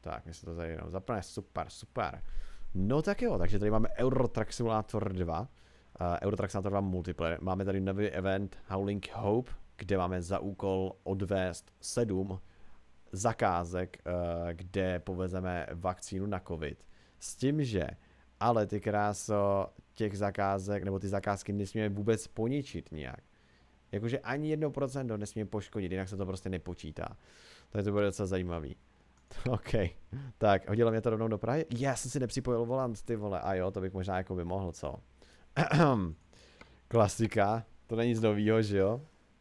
Tak, my se to tady jenom zapne, super, super. No tak jo, takže tady máme Euro Truck Simulator 2. Euro Truck Simulator 2 multiplayer. Máme tady nový event Howling Hope, kde máme za úkol odvést 7 zakázek, kde povezeme vakcínu na covid. S tím, že ale ty kráso těch zakázek, nebo ty zakázky nesmíme vůbec poničit nijak. Jakože ani 1% nesmíme poškodit, jinak se to prostě nepočítá. Takže to bude docela zajímavý. OK, tak hodilo mě to rovnou do Prahy. Já jsem si nepřipojil volant, ty vole, a jo, to bych možná jako by mohl, co? Klasika, to není nic novýho, že jo?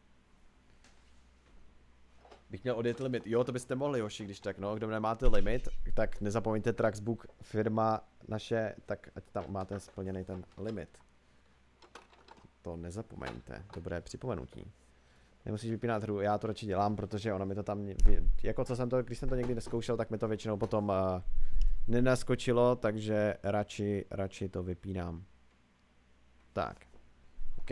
Bych měl odjet limit, jo, to byste mohli, hoši, když tak, no, kdo nemáte limit, tak nezapomeňte Traxbook, firma naše, tak ať tam máte splněný ten limit. To nezapomeňte, dobré připomenutí. Nemusíš vypínat hru, já to radši dělám, protože ono mi to tam, jako co jsem to, když jsem to někdy neskoušel, tak mi to většinou potom nenaskočilo, takže radši to vypínám. Tak, OK.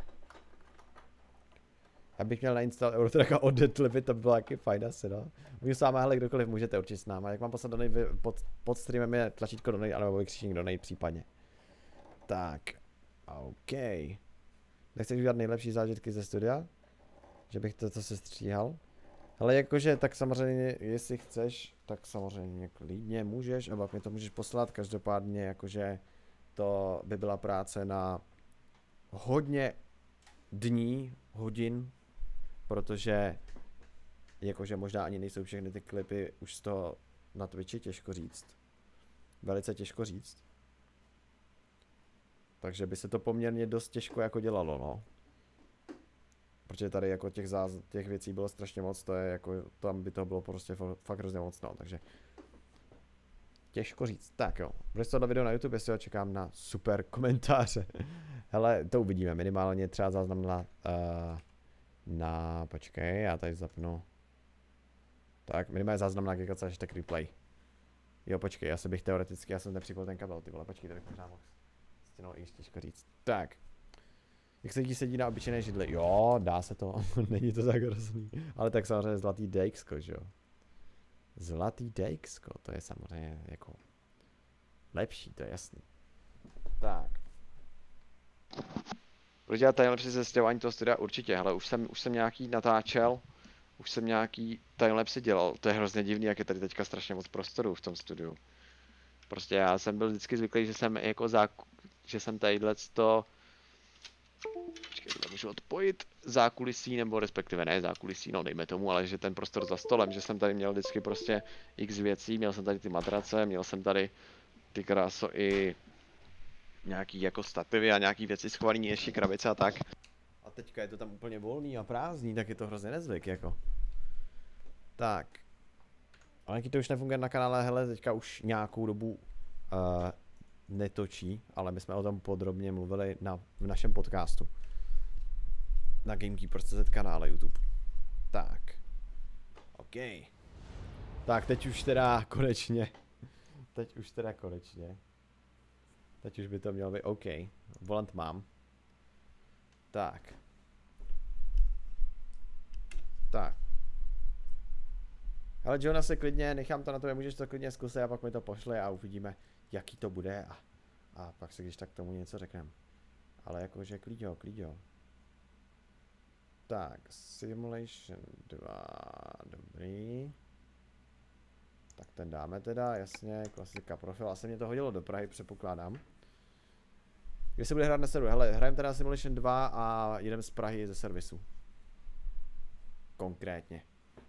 Abych měl nainstalovat Eurotracka od Deadlivy, to by bylo taky fajn asi, no. Vy s váma, hele, kdokoliv můžete určitě s náma. Jak mám poslat donate, pod streamem je tlačítko donate, anebo vykřičník donate případně. Tak, OK. Nechceš udělat nejlepší zážitky ze studia? Že bych to se stříhal? Ale jakože, tak samozřejmě, jestli chceš, tak samozřejmě klidně můžeš, nebo mi to můžeš poslat, každopádně jakože to by byla práce na hodně dní, hodin, protože jakože možná ani nejsou všechny ty klipy už z toho na Twitchi, těžko říct. Velice těžko říct. Takže by se to poměrně dost těžko jako dělalo, no. Protože tady jako těch věcí bylo strašně moc, to je jako, tam by to bylo prostě fakt hrozně moc, no, takže těžko říct. Tak jo, budeš tohle video na YouTube, jestli ho čekám na super komentáře. Hele, to uvidíme, minimálně třeba záznam počkej, já tady zapnu. Tak, minimálně záznam na Gigaca, hashtag replay. Jo, počkej, já jsem nepřipojil ten kabel, ty vole, počkej, to bych možná mohl stěnou, i těžko říct. Tak. Jak se sedí na obyčejné židli? Jo, dá se to, není to tak hrozný. Ale tak samozřejmě zlatý DXko, že jo. Zlatý DXko, to je samozřejmě jako lepší, to je jasný. Tak. Proč dělat timelapse ze stěhování toho studia? Určitě, hele, už jsem nějaký natáčel, už jsem nějaký timelapse dělal. To je hrozně divný, jak je tady teďka strašně moc prostoru v tom studiu. Prostě já jsem byl vždycky zvyklý, že jsem jako že jsem tadyhleto. Počkej, tohle můžu odpojit zákulisí, nebo respektive ne zákulisí, no dejme tomu, ale že ten prostor za stolem, že jsem tady měl vždycky prostě x věcí, měl jsem tady ty matrace, měl jsem tady ty kráso i nějaký jako stativy a nějaký věci schovaný, ještě krabice a tak. A teďka je to tam úplně volný a prázdný, tak je to hrozně nezvyk, jako. Tak. Ale to už nefunguje na kanále, hele, teďka už nějakou dobu netočí, ale my jsme o tom podrobně mluvili v našem podcastu. Na Gamekeepers.cz kanále YouTube. Tak. OK. Tak, teď už teda konečně. Teď už by to mělo být OK. Volant mám. Tak. Tak. Ale Jonas, klidně, nechám to na to, můžeš to klidně zkusit a pak mi to pošle a uvidíme, jaký to bude a pak se když tak tomu něco řekneme. Ale jakože klidňo. Tak, Simulation 2, dobrý. Tak ten dáme teda, jasně, klasika profil, asi mě to hodilo do Prahy, předpokládám. Kde se bude hrát na serveru? Hele, hrajeme teda Simulation 2 a jedeme z Prahy ze servisu. Konkrétně.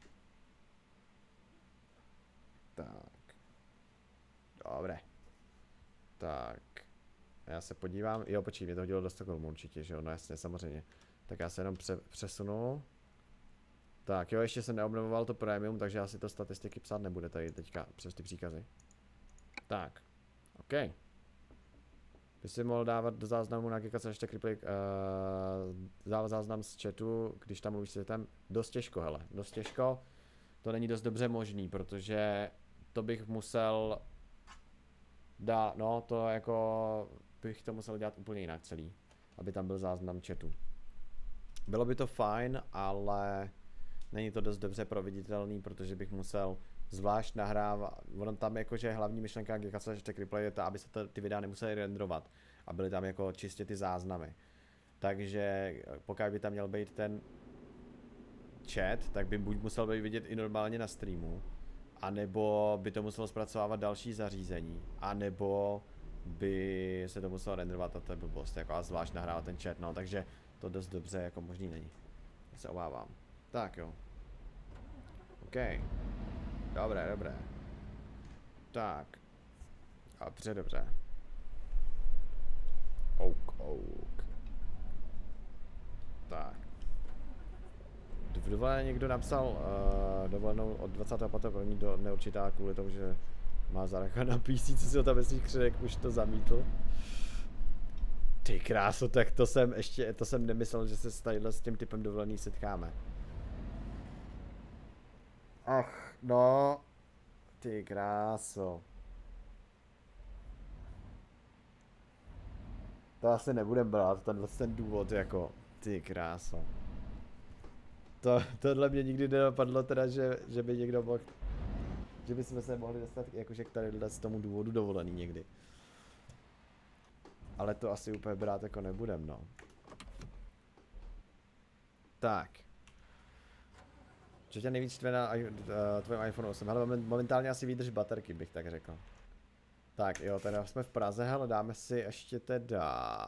Tak. Dobré. Tak. Já se podívám. Jo, počkej, mě to hodilo do Stockholmu určitě, že jo? No jasně, samozřejmě. Tak já se jenom přesunu. Tak jo, ještě jsem neobnovoval to premium, takže asi to statistiky psát nebude tady teďka přes ty příkazy. Tak. OK. By si mohl dávat do záznamu na Gigaca ještě kriplik, dávat záznam z chatu, když tam mluvíš s světem. Dost těžko, hele, dost těžko. To není dost dobře možný, protože to bych musel dát, no to jako bych to musel dělat úplně jinak celý, aby tam byl záznam chatu. Bylo by to fajn, ale není to dost dobře proveditelný, protože bych musel zvlášť nahrává, ono tam jakože hlavní myšlenka Gekaca Hashtag Replay je ta, aby se ty videa nemusely renderovat a byly tam jako čistě ty záznamy. Takže pokud by tam měl být ten chat, tak by buď musel být vidět i normálně na streamu, anebo by to muselo zpracovávat další zařízení, anebo by se to muselo renderovat a to je blbost, jako a zvlášť nahrávat ten chat, no, takže to dost dobře jako možný není. Já se obávám. Tak jo. OK. Dobré, dobré. Tak. Dobře, dobře. OK. Tak. V dovolené někdo napsal dovolenou od 25.1. do neurčitá kvůli tomu, že má zároveň na PC, co si ho tam myslíš, Křenek už to zamítl. Ty kráso, tak to jsem nemyslel, že se s tím typem dovolený setkáme. Ach, no. Ty kráso. To asi nebudem brát, ten důvod jako, ty kráso. Tohle mě nikdy nenapadlo teda, že by někdo mohl, že bychom se mohli dostat jakože k tadyhle z tomu důvodu dovolený někdy. Ale to asi úplně brát jako nebudem, no. Tak. Co tě nejvíc štve na tvém iPhone 8? Hele, momentálně asi výdrž baterky, bych tak řekl. Tak jo, teda jsme v Praze, hele, dáme si ještě teda...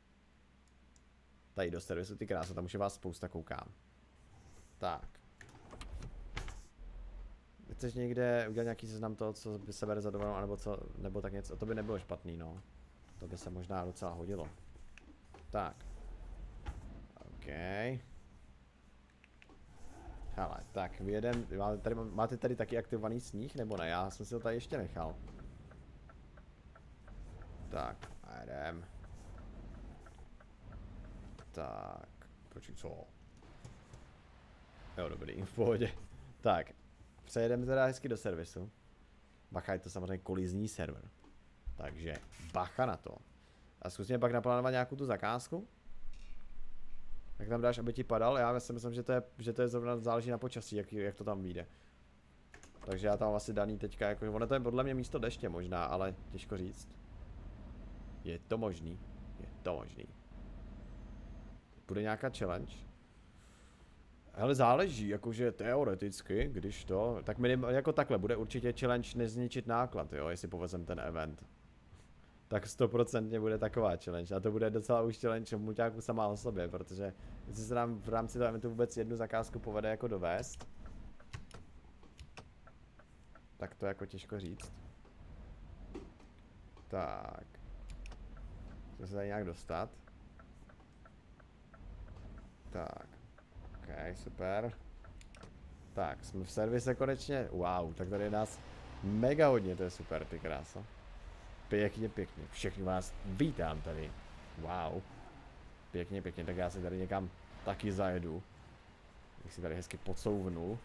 Tady do servisu, ty krása, tam už je vás spousta, koukám. Tak. Chceš někde udělat nějaký seznam toho, co by se bere za dovolenou, nebo co, nebo tak něco, to by nebylo špatný, no. To by se možná docela hodilo. Tak. OK. Hele, tak vyjedem, máte tady taky aktivovaný sníh, nebo ne? Já jsem si to tady ještě nechal. Tak, a jedem. Tak, proč co? Jo, dobrý, v pohodě. Tak, přejedeme teda hezky do servisu. Bacha, je to samozřejmě kolizní server. Takže bacha na to. A zkusíme pak naplánovat nějakou tu zakázku. Jak tam dáš, aby ti padal? Já si myslím, že to je zrovna záleží na počasí, jak to tam vyjde. Takže já tam asi daný teďka, jako, ono to je podle mě místo deště možná, ale těžko říct. Je to možný. Je to možný. Bude nějaká challenge? Hele, záleží, jakože teoreticky, když to, tak minimálně jako takhle, bude určitě challenge nezničit náklad, jo, jestli povezem ten event. Tak 100% bude taková challenge a to bude docela už challenge muťáku sama o sobě, protože jestli se nám v rámci toho eventu vůbec jednu zakázku povede jako dovést, tak to jako těžko říct. Tak. Musíme se tady nějak dostat. Tak. OK, super. Tak, jsme v servise konečně. Wow, tak tady je nás mega hodně, to je super, ty krása. Pěkně, pěkně. Všechny vás vítám tady. Wow. Pěkně, pěkně, tak já se tady někam taky zajedu. Jak si tady hezky podsouvnu.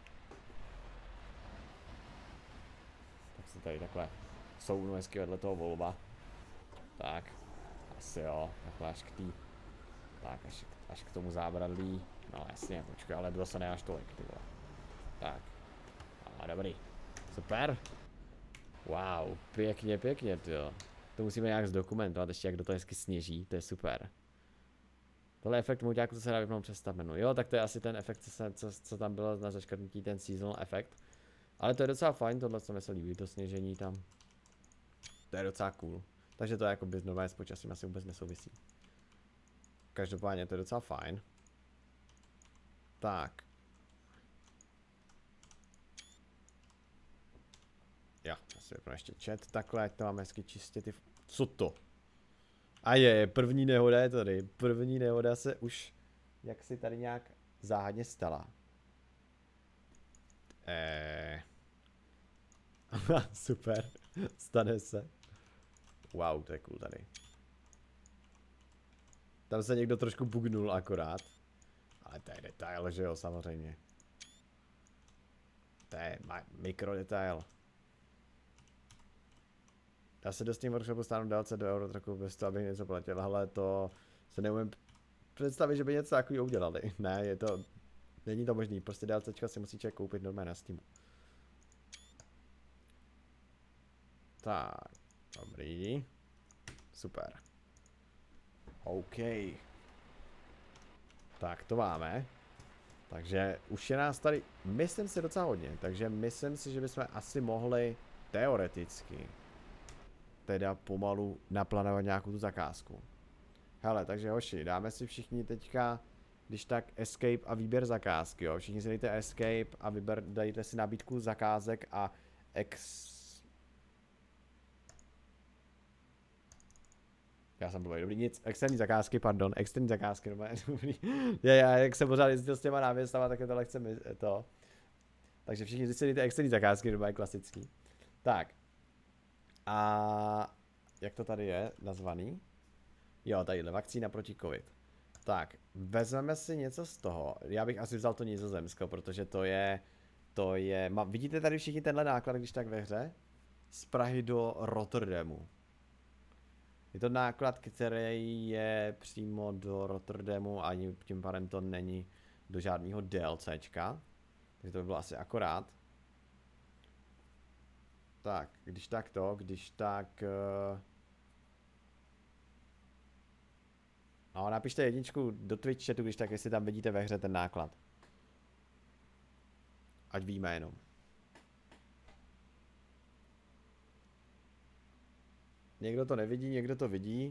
Tak se tady takhle souvnu hezky vedle toho Volva. Tak. Asi jo, takhle až k tý. Tak, až k tomu zábradlí. No jasně, počkej, ale bylo se ne až tolik, ty vole. Tak. A dobrý. Super. Wow, pěkně, pěkně, tyjo. To musíme nějak zdokumentovat, ještě jak do toho hezky sněží, to je super. Tohle efekt muťáku, co se dá vypnout přes tab menu. Jo, tak to je asi ten efekt, co tam bylo na zaškrtnutí, ten seasonal efekt. Ale to je docela fajn, tohle co mi se líbí, to sněžení tam. To je docela cool. Takže to je jako by normálně s počasím asi vůbec nesouvisí. Každopádně to je docela fajn. Tak. Jo, asi vypnu ještě chat, takhle, ať to máme hezky čistě ty... Co to? A je, první nehoda je tady. První nehoda se už jak si tady nějak záhadně stala. Super, stane se. Wow, to je cool tady. Tam se někdo trošku bugnul akorát. Ale to je detail, že jo, samozřejmě. To je mikrodetail. Já se do Steam Workshopu stáhnu dálce do Eurotraku bez toho, abych něco platil, ale to se neumím představit, že by něco takového udělali. Ne, není to možný, prostě DLCčka si musí člověk koupit normálně na Steamu. Tak, dobrý. Super. OK. Tak to máme. Takže už je nás tady, myslím si, docela hodně. Takže myslím si, že bychom asi mohli teoreticky teda pomalu naplánovat nějakou tu zakázku. Hele, takže hoši, dáme si všichni teďka, když tak escape a výběr zakázky, jo. Všichni si dejte escape a dejte si nabídku zakázek a Já jsem blbý, dobrý, nic, externí zakázky, pardon, externí zakázky, dobrý. Já, jak jsem pořád jezdil s těma náměstama, tak je to lehce to. Takže všichni si dejte externí zakázky, je klasický. Tak. A jak to tady je nazvaný? Jo, tadyhle, vakcína proti covid. Tak, vezmeme si něco z toho. Já bych asi vzal to Nizozemsko, protože vidíte tady všichni tenhle náklad, když tak ve hře? Z Prahy do Rotterdamu. Je to náklad, který je přímo do Rotterdamu a tím pádem to není do žádného DLCčka. Takže to by bylo asi akorát. Tak, když tak... No, napište jedničku do Twitch chatu, když tak, jestli tam vidíte ve hře ten náklad. Ať víme jenom. Někdo to nevidí, někdo to vidí.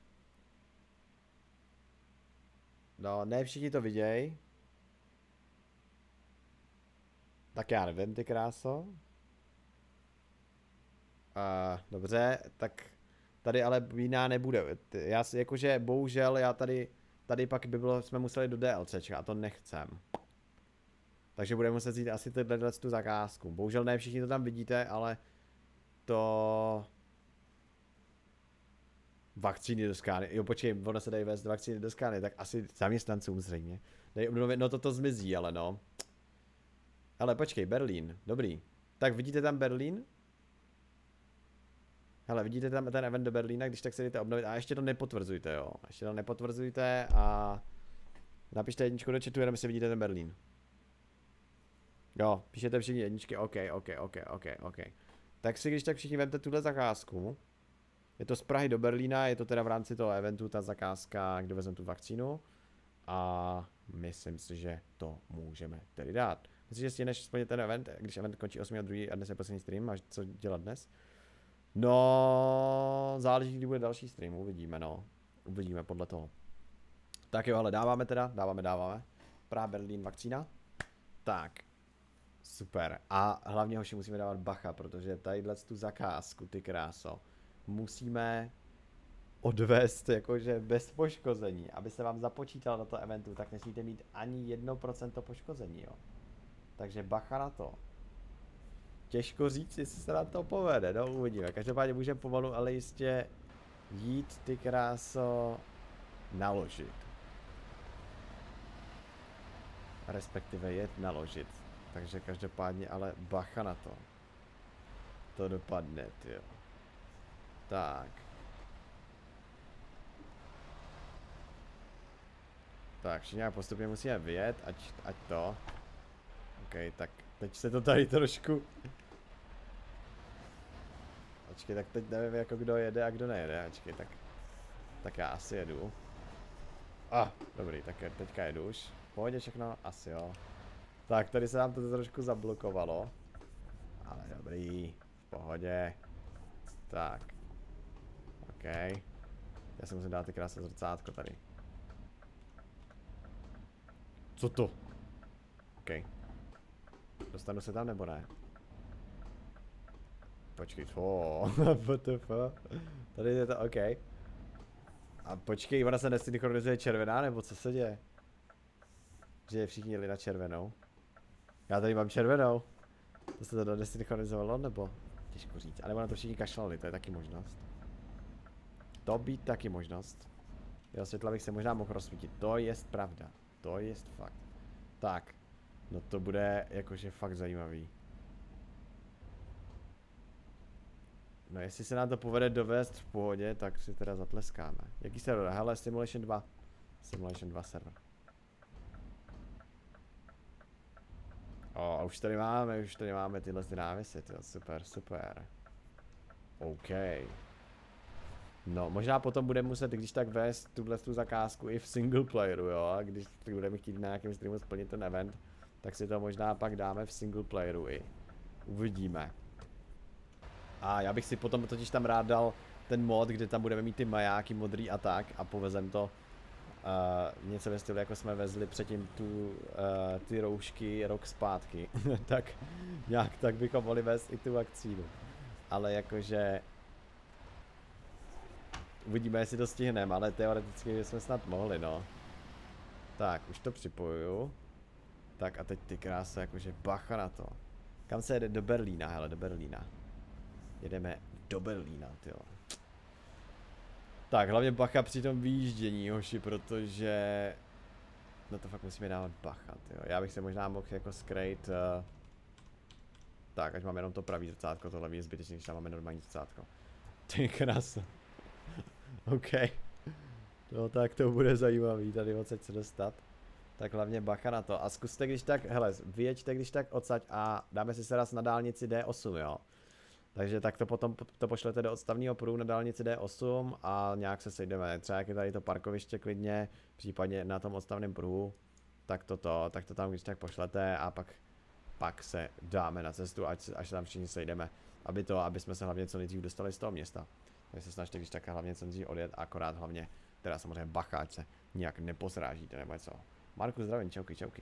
No, ne všichni to vidějí. Tak já nevím, ty kráso. Dobře, tak tady ale jiná nebude. Já si jakože, bohužel, tady pak by bylo, jsme museli do DLCčka a to nechcem. Takže budeme muset jít asi tu zakázku. Bohužel ne všichni to tam vidíte, ale to... Vakcíny do skány. Jo, počkej, ono se dají vést vakcíny do skány, tak asi zaměstnancům zřejmě. Dej obnovit, no to zmizí, ale no. Ale počkej, Berlín, dobrý. Tak vidíte tam Berlín? Hele, vidíte tam ten event do Berlína, když tak se jdete obnovit. A ještě to nepotvrzujte, jo. Ještě to nepotvrzujte a... Napište jedničku do chatu, jenom si vidíte ten Berlín. Jo, píšete všichni jedničky, OK. Tak si když tak všichni vemte tuhle zakázku. Je to z Prahy do Berlína, je to teda v rámci toho eventu ta zakázka, kde vezmeme tu vakcínu. A myslím si, že to můžeme tedy dát. Myslím, že stihneš splnit ten event, když event končí 8.2. a dnes je poslední stream, máš co dělat dnes? No, záleží, kdy bude další stream, uvidíme, no. Uvidíme podle toho. Tak jo, ale dáváme. Praha, Berlín, vakcína. Tak. Super. A hlavně hoši musíme dávat bacha, protože tadyhle tu zakázku, ty kráso, musíme odvést jakože bez poškození. Aby se vám započítalo do toho eventu, tak nesmíte mít ani 1% poškození, jo. Takže bacha na to. Těžko říct, jestli se nám to povede, no uvidíme. Každopádně můžeme pomalu, ale jistě jít, ty kráso, naložit. Respektive jet naložit. Takže každopádně ale bacha na to. To dopadne, jo. Tak. Tak, všichni postupně musíme vyjet, ať to. OK, tak teď se to tady trošku... Počkej, tak teď nevím jako kdo jede a kdo nejede, počkej, tak já asi jedu. Dobrý, tak teďka jedu už. V pohodě všechno? Asi jo. Tak, tady se nám to trošku zablokovalo. Ale dobrý, v pohodě. Tak. OK. Já si musím dát ty krásné zrcátko tady. Co to? OK. Dostanu se tam nebo ne? Počkej, WTF. Tady je to OK. A počkej, ona se nesynchronizuje červená, nebo co se děje? Že všichni jeli na červenou. Já tady mám červenou. To se to nesynchronizovalo, nebo? Těžko říct, ale ona to všichni kašlali, to je taky možnost. To být taky možnost. Jo, světla bych se možná mohl rozsvítit, to je pravda. To je fakt. Tak, no to bude jakože fakt zajímavý. No jestli se nám to povede dovést v pohodě, tak si teda zatleskáme. Jaký server? Hele, Simulation 2. Simulation 2 server. A už tady máme tyhle ty návisy, tyjo, super. OK. No, možná potom budeme muset, když tak vést tuhle tu zakázku i v single playeru, jo, a když budeme chtít na nějakém streamu splnit ten event, tak si to možná pak dáme v single playeru i. Uvidíme. A já bych si potom totiž tam rád dal ten mod, kde tam budeme mít ty majáky modrý a tak a povezem to něco ve stylu, jako jsme vezli předtím ty roušky rok zpátky. Tak nějak tak bychom mohli vést i tu vakcínu. Ale jakože uvidíme, jestli to stihneme, ale teoreticky jsme snad mohli, no. Tak, už to připojuju. Tak a teď ty krásy, jakože bacha na to. Kam se jede? Do Berlína, hele, do Berlína. Jedeme do Berlína, tyjo. Tak, hlavně bacha při tom výjíždění, hoši, protože na to fakt musíme dávat bacha, tyjo. Já bych se možná mohl jako skrejt tak, ať mám jenom to pravý zrcátko, tohle je zbytečný, když tam máme normální zrcátko. Ty krása. OK. No tak to bude zajímavý, tady odsaď se dostat. Tak hlavně bacha na to. A zkuste když tak, hele, vyjeďte když tak odsaď a dáme si se raz na dálnici D8, jo. Takže tak to potom to pošlete do odstavného pruhu na dálnici D8 a nějak se sejdeme. Třeba jak je tady to parkoviště klidně, případně na tom odstavném pruhu, tak to tam když tak pošlete a pak se dáme na cestu, až se tam všichni sejdeme. Aby jsme se hlavně co nejdřív dostali z toho města. Takže se snažte když tak hlavně co nejdřív odjet, akorát hlavně teda samozřejmě bacha, ať se nijak nepozrážíte nebo něco. Marku, zdravím, čauky, čauky.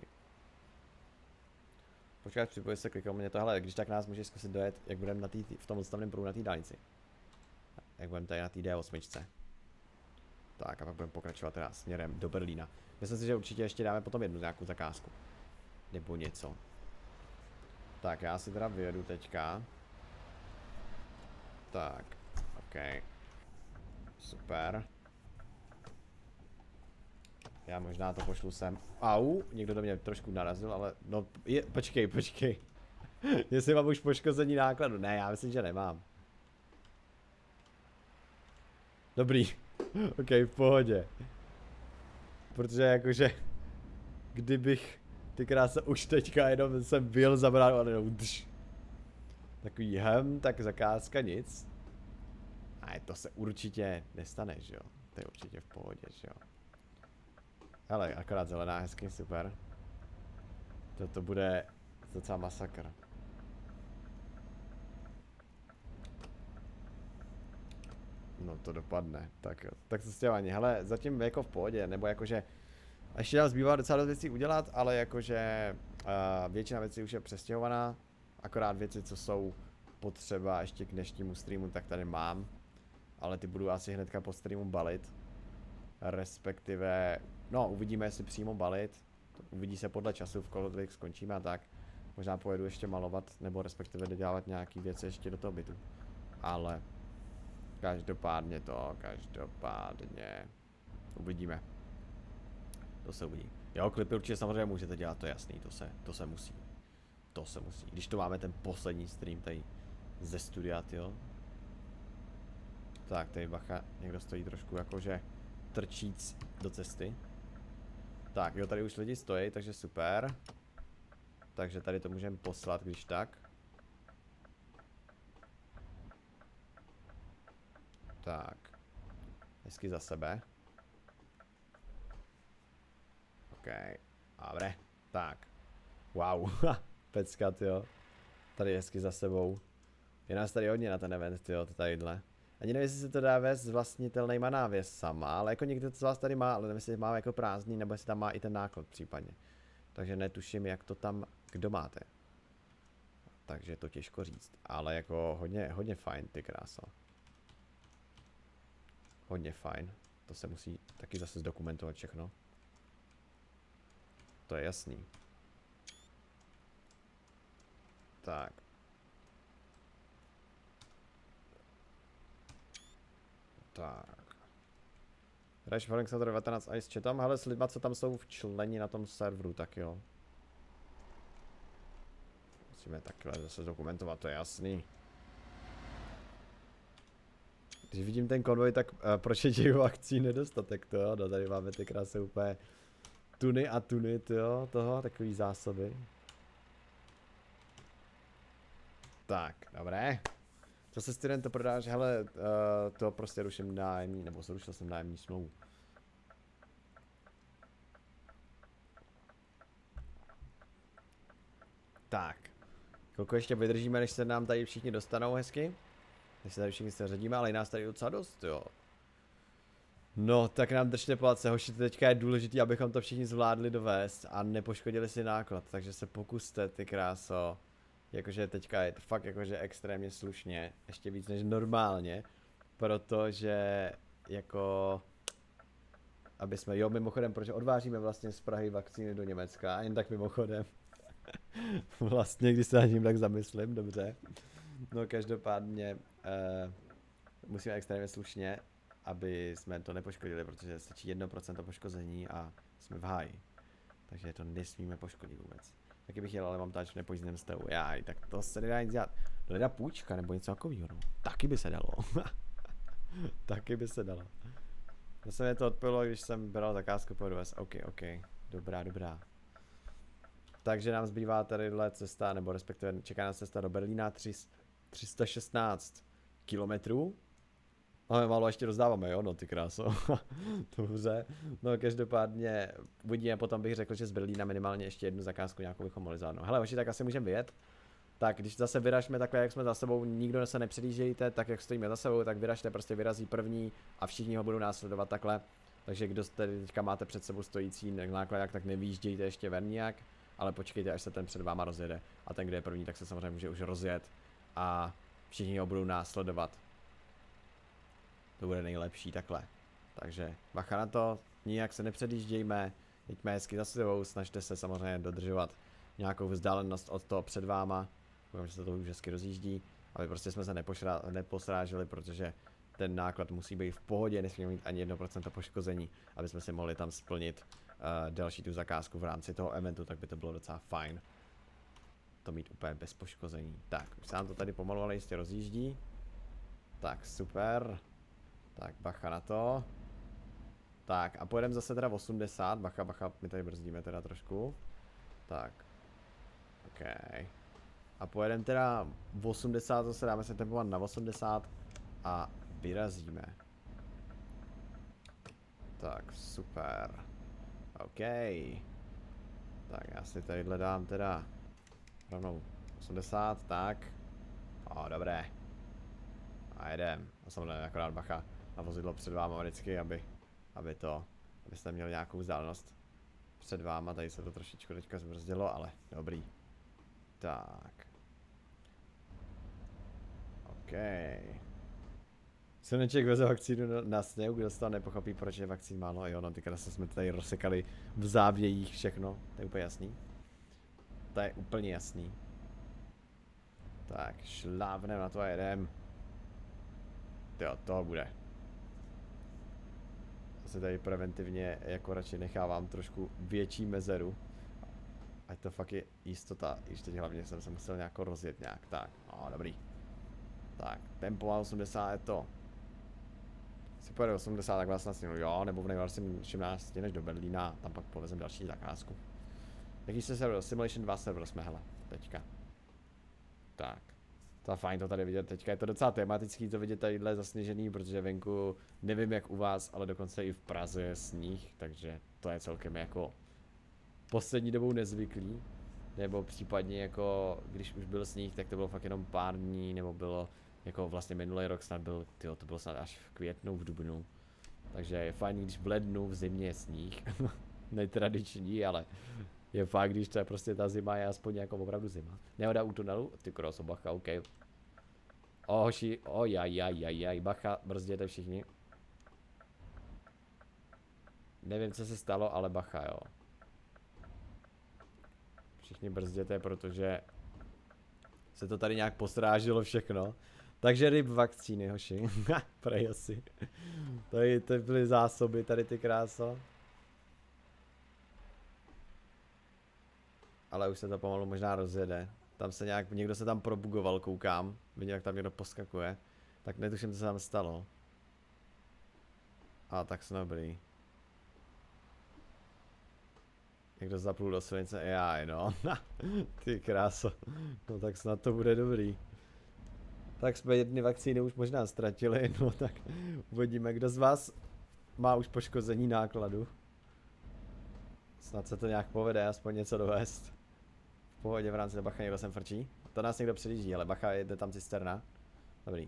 Počkat, připojit se, klikal mě tohle, když tak nás můžeš zkusit dojet, jak budeme v tom odstavném pruhu na té dálnici. Jak budeme tady na té D8. Tak a pak budeme pokračovat teda směrem do Berlína. Myslím si, že určitě ještě dáme potom jednu nějakou zakázku. Nebo něco. Tak já si teda vyjedu teďka. Tak, OK. Super. Já možná to pošlu sem. Au, někdo do mě trošku narazil, ale no, počkej. Jestli mám už poškození nákladu. Ne, já myslím, že nemám. Dobrý. OK, v pohodě. Protože jakože, kdybych ty krása už teďka jenom jsem byl zabrat, ale jenom drž. Takový tak zakázka nic. A to se určitě nestane, že jo. To je určitě v pohodě, že jo. Hele, akorát zelená, hezky, super. To bude docela masakr. No to dopadne, tak jo. Tak to stěhování, hele, zatím jako v pohodě, nebo jakože ještě nám zbývá docela dost věcí udělat, ale jakože většina věcí už je přestěhovaná. Akorát věci, co jsou potřeba ještě k dnešnímu streamu, tak tady mám. Ale ty budu asi hnedka po streamu balit. Respektive, no uvidíme, jestli přímo balit. Uvidí se podle času, v kolik skončíme a tak. Možná pojedu ještě malovat, nebo respektive dodělat nějaký věci ještě do toho bytu. Ale každopádně uvidíme. To se uvidí. Jo, klipy určitě samozřejmě můžete dělat, to je jasný, to se musí. To se musí. Když to máme ten poslední stream tady ze studia, jo. Tak, tady bacha, někdo stojí trošku jakože trčíc do cesty. Tak, jo, tady už lidi stojí, takže super. Takže tady to můžeme poslat, když tak. Tak. Hezky za sebe. OK. Dobre. Tak. Wow. Pecka, jo. Tady hezky za sebou. Je nás tady hodně na ten event, jo, to tadyhle. Ani nevím, jestli se to dá vést s vlastnitelnýma návěsama, ale jako někdo z vás tady má, ale nevím, jestli má jako prázdný, nebo jestli tam má i ten náklad případně. Takže netuším, jak to tam kdo máte. Takže to těžko říct, ale jako hodně fajn, ty krása. Hodně fajn, to se musí taky zase zdokumentovat všechno. To je jasný. Tak. Tak. Hraješ Falling Thunder 19 Ice chatam, hele s lidma, co tam jsou včleni na tom serveru, tak jo. Musíme takhle zase dokumentovat, to je jasný. Když vidím ten konvoj, tak proč je těch akcí nedostatek, to jo, no tady máme ty krásy úplně tuny a tuny, jo, toho, takový zásoby. Tak, dobré. Zase student to prodáš, hele, to prostě ruším nájemní, nebo zrušil jsem nájemní smlouvu. Tak. Chvilku ještě vydržíme, než se nám tady všichni dostanou hezky. Než se tady všichni seřadíme, ale i nás tady docela dost, jo. No, tak nám držte palce, hoši, teďka je důležité, abychom to všichni zvládli dovést a nepoškodili si náklad, takže se pokuste, ty kráso. Jakože teďka je to fakt jakože extrémně slušně, ještě víc než normálně, protože jako, aby jsme, jo mimochodem, protože odvážíme vlastně z Prahy vakcíny do Německa, jen tak mimochodem. Vlastně, když se nad tím tak zamyslím, dobře. No každopádně musíme extrémně slušně, aby jsme to nepoškodili, protože stačí 1% poškození a jsme v háji. Takže to nesmíme poškodit vůbec. Taky bych jel, ale mám táč v nepojízdném stavu. Jaj, tak to se nedá nic dělat. To nedá půjčka nebo něco takového. No. Taky by se dalo. Taky by se dalo. Zase mě to odpilo, když jsem bral zakázku po dovez. OK. Dobrá. Takže nám zbývá tadyhle cesta, nebo respektive čeká nás cesta do Berlína 316 kilometrů. Ale málo ještě rozdáváme, jo, no ty kráso. Dobře. No každopádně uvidíme, potom bych řekl, že z Berlína minimálně ještě jednu zakázku nějakou bychom mohli zvládnout. Hele, hoši, tak asi můžeme vyjet. Tak když zase vyražme takhle, jak jsme za sebou, nikdo se nepředjíždějte, tak jak stojíme za sebou, tak vyražte, prostě vyrazí první a všichni ho budou následovat takhle. Takže kdo tady teďka máte před sebou stojící nákladák, tak nevýjíždějte ještě ven nijak, ale počkejte, až se ten před váma rozjede. A ten, kdo je první, tak se samozřejmě může už rozjet a všichni ho budou následovat. To bude nejlepší takhle. Takže bacha na to, nijak se nepředjíždějme, jeďme hezky za sebou, snažte se samozřejmě dodržovat nějakou vzdálenost od toho před váma. Doufám, že se to už hezky rozjíždí, aby prostě jsme se neposráželi, protože ten náklad musí být v pohodě, nesmíme mít ani 1% poškození, aby jsme si mohli tam splnit další tu zakázku v rámci toho eventu, tak by to bylo docela fajn. To mít úplně bez poškození. Tak, už se nám to tady pomalu ale jistě rozjíždí. Tak, super. Tak, bacha na to. Tak, a pojedeme zase teda 80, bacha, my tady brzdíme teda trošku. Tak. OK. A pojedeme teda 80, zase dáme se tempovat na 80 a vyrazíme. Tak, super. OK. Tak, já si tadyhle dám teda rovnou 80, tak. O, dobré. A jedem. A samozřejmě akorát bacha na vozidlo před váma vždycky, abyste měli nějakou vzdálenost před váma. Tady se to trošičku teďka zbrzdilo, ale dobrý. Tak. OK. Sluneček veze vakcínu na sněhu, kdo se to nepochopí, proč je vakcín málo. Jo, no tykrát jsme tady rozsekali v závějích všechno. To je úplně jasný. To je úplně jasný. Tak, šlápnem na to a jedem. Jo, toho bude. Se tady preventivně jako radši nechávám trošku větší mezeru. Ať to fakt je jistota, když teď hlavně jsem se musel nějak rozjet nějak, tak, no dobrý. Tak, tempo má 80 je to. Si pojede 80, tak vás nasněnu, jo, nebo v nejhorším 18 než do Berlína, tam pak povezem další zakázku. Jaký se server, Simulation 2 server jsme, hele, teďka. Tak. To je fajn to tady vidět, teďka je to docela tematický to vidět tadyhle zasněžený, protože venku, nevím jak u vás, ale dokonce i v Praze je sníh, takže to je celkem jako poslední dobou nezvyklý. Nebo případně jako, když už byl sníh, tak to bylo fakt jenom pár dní, nebo bylo jako vlastně minulý rok snad byl, tyjo, to bylo snad až v květnu, v dubnu. Takže je fajn, když v lednu, v zimě je sníh. Netradiční, ale je fakt, když to je prostě ta zima, je aspoň jako opravdu zima. Nehoda u tunelu, ty kroso, bacha, OK. O hoši, jaj, bacha, brzděte všichni. Nevím, co se stalo, ale bacha, jo. Všichni brzděte, protože se to tady nějak postrážilo všechno. Takže ryb vakcíny, hoši. Prej asi. To byly zásoby tady ty kráso. Ale už se to pomalu možná rozjede. Tam se nějak, někdo se tam probugoval, koukám. Vidím, jak tam někdo poskakuje. Tak netuším, co se tam stalo. A tak jsme dobrý. Někdo zaplul do silnice AI, no. Ty kráso. No tak snad to bude dobrý. Tak jsme jedny vakcíny už možná ztratili, no tak uvidíme, kdo z vás má už poškození nákladu. Snad se to nějak povede, aspoň něco dovést. V pohodě, v rámci Bacha někdo sem frčí. To nás někdo předjíždí, ale Bacha, jde tam cisterna. Dobrý.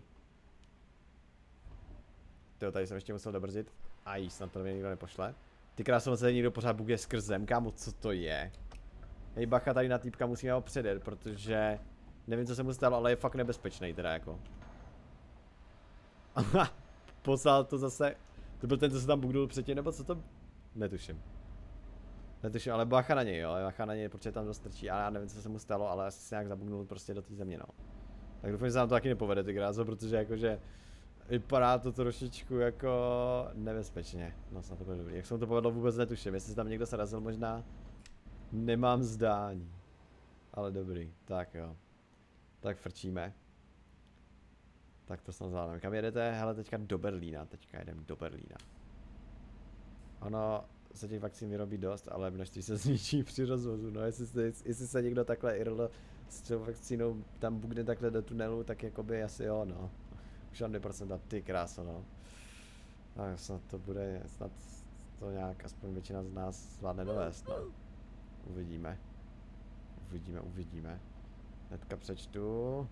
Tyjo, tady jsem ještě musel dobrzdit. Aj, snad to mě nikdo nepošle. Ty krásno se někdo pořád buguje skrz zem, kámo, co to je? Hej, Bacha, tady na týpka musíme ho předjet, protože nevím, co se mu stalo, ale je fakt nebezpečný teda jako. Poslal to zase. To byl ten, co se tam bugnul předtím, nebo co to? Netuším. Netuším, ale bacha na něj, jo, bacha na něj, protože tam dost trčí a já nevím, co se mu stalo, ale asi se nějak zabugnul prostě do té země, no. Tak doufám, že se nám to taky nepovede, ty kráso, protože jakože vypadá to trošičku jako nebezpečně. No snad to bude dobrý. Jak se mu to povedlo, vůbec netuším, jestli se tam někdo srazil možná. Nemám zdání. Ale dobrý, tak jo. Tak frčíme. Tak to snad zvládneme. Kam jedete? Hele, teďka do Berlína, teďka jedeme do Berlína. Ono se těch vakcín vyrobí dost, ale množství se zničí při rozvozu. No jestli se někdo takhle irl s tou vakcínou tam bugne takhle do tunelu, tak jakoby asi jo, no. Už mám 2%, ty kráso, no. Tak snad to bude, snad to nějak aspoň většina z nás zvládne dovést, no. Uvidíme. Uvidíme. Hnedka přečtu.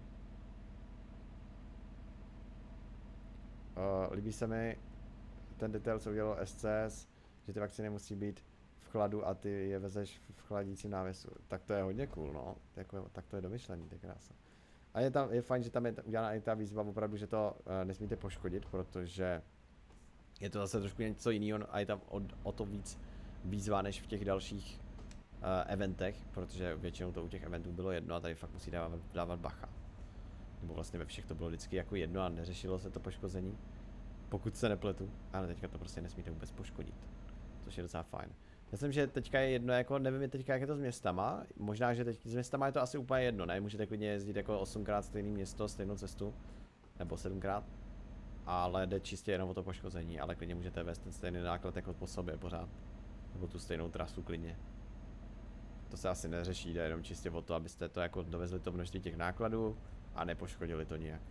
Líbí se mi ten detail, co udělalo SCS, že ty vakcíny musí být v chladu a ty je vezeš v chladícím návěsu. Tak to je hodně cool, no. Tak to je domyšlený, to je krása. A je fajn, že tam je udělána i ta výzva opravdu, že to nesmíte poškodit, protože je to zase trošku něco jiného a je tam o to víc výzva než v těch dalších eventech, protože většinou to u těch eventů bylo jedno a tady fakt musí dávat bacha. Nebo vlastně ve všech to bylo vždycky jako jedno a neřešilo se to poškození. Pokud se nepletu, ale teďka to prostě nesmíte vůbec poškodit. Což je docela fajn. Myslím, že teďka je jedno, jako nevím teďka, jak je to s městama. Možná, že teď s městama je to asi úplně jedno, ne? Můžete klidně jezdit jako 8krát stejné město, stejnou cestu. Nebo 7krát. Ale jde čistě jenom o to poškození, ale klidně můžete vést ten stejný náklad jako po sobě pořád. Nebo tu stejnou trasu klidně. To se asi neřeší, jde jenom čistě o to, abyste to jako dovezli to množství těch nákladů a nepoškodili to nijak.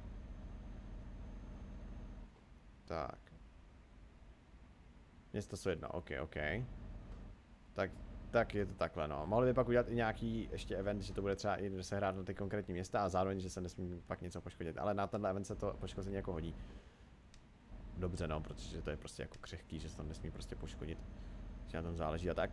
Tak. Města jsou jedno, ok. Tak je to takhle, no. Mohli by pak udělat i nějaký ještě event, že to bude třeba i se hrát na ty konkrétní města a zároveň, že se nesmí pak něco poškodit. Ale na tenhle event se to poškození jako hodí. Dobře, no, protože to je prostě jako křehký, že se to nesmí prostě poškodit. Že na tom záleží a tak.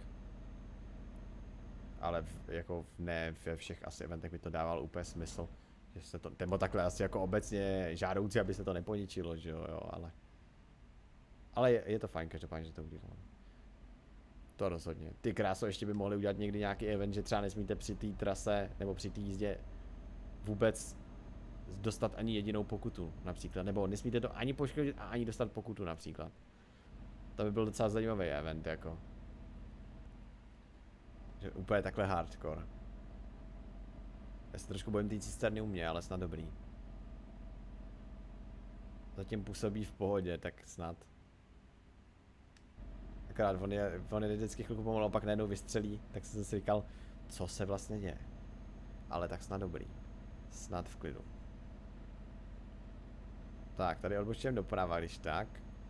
Ale jako ne ve všech asi eventech by to dávalo úplně smysl. Že se to, nebo takhle asi jako obecně žádoucí, aby se to neponičilo, že jo, ale je to fajn, každopádně, že to udělám. To rozhodně. Ty kráso, ještě by mohli udělat někdy nějaký event, že třeba nesmíte při té trase nebo při té jízdě vůbec dostat ani jedinou pokutu například. Nebo nesmíte to ani poškodit a ani dostat pokutu například. To by byl docela zajímavý event jako. Že úplně takhle hardcore. Já se trošku bojím té cisterny u mě, ale snad dobrý. Zatím působí v pohodě, tak snad. Akorát on je vždycky chvilku pomalu a pak najednou vystřelí, tak jsem si říkal, co se vlastně děje. Ale tak snad dobrý. Snad v klidu. Tak, tady odbočujeme doprava, když tak.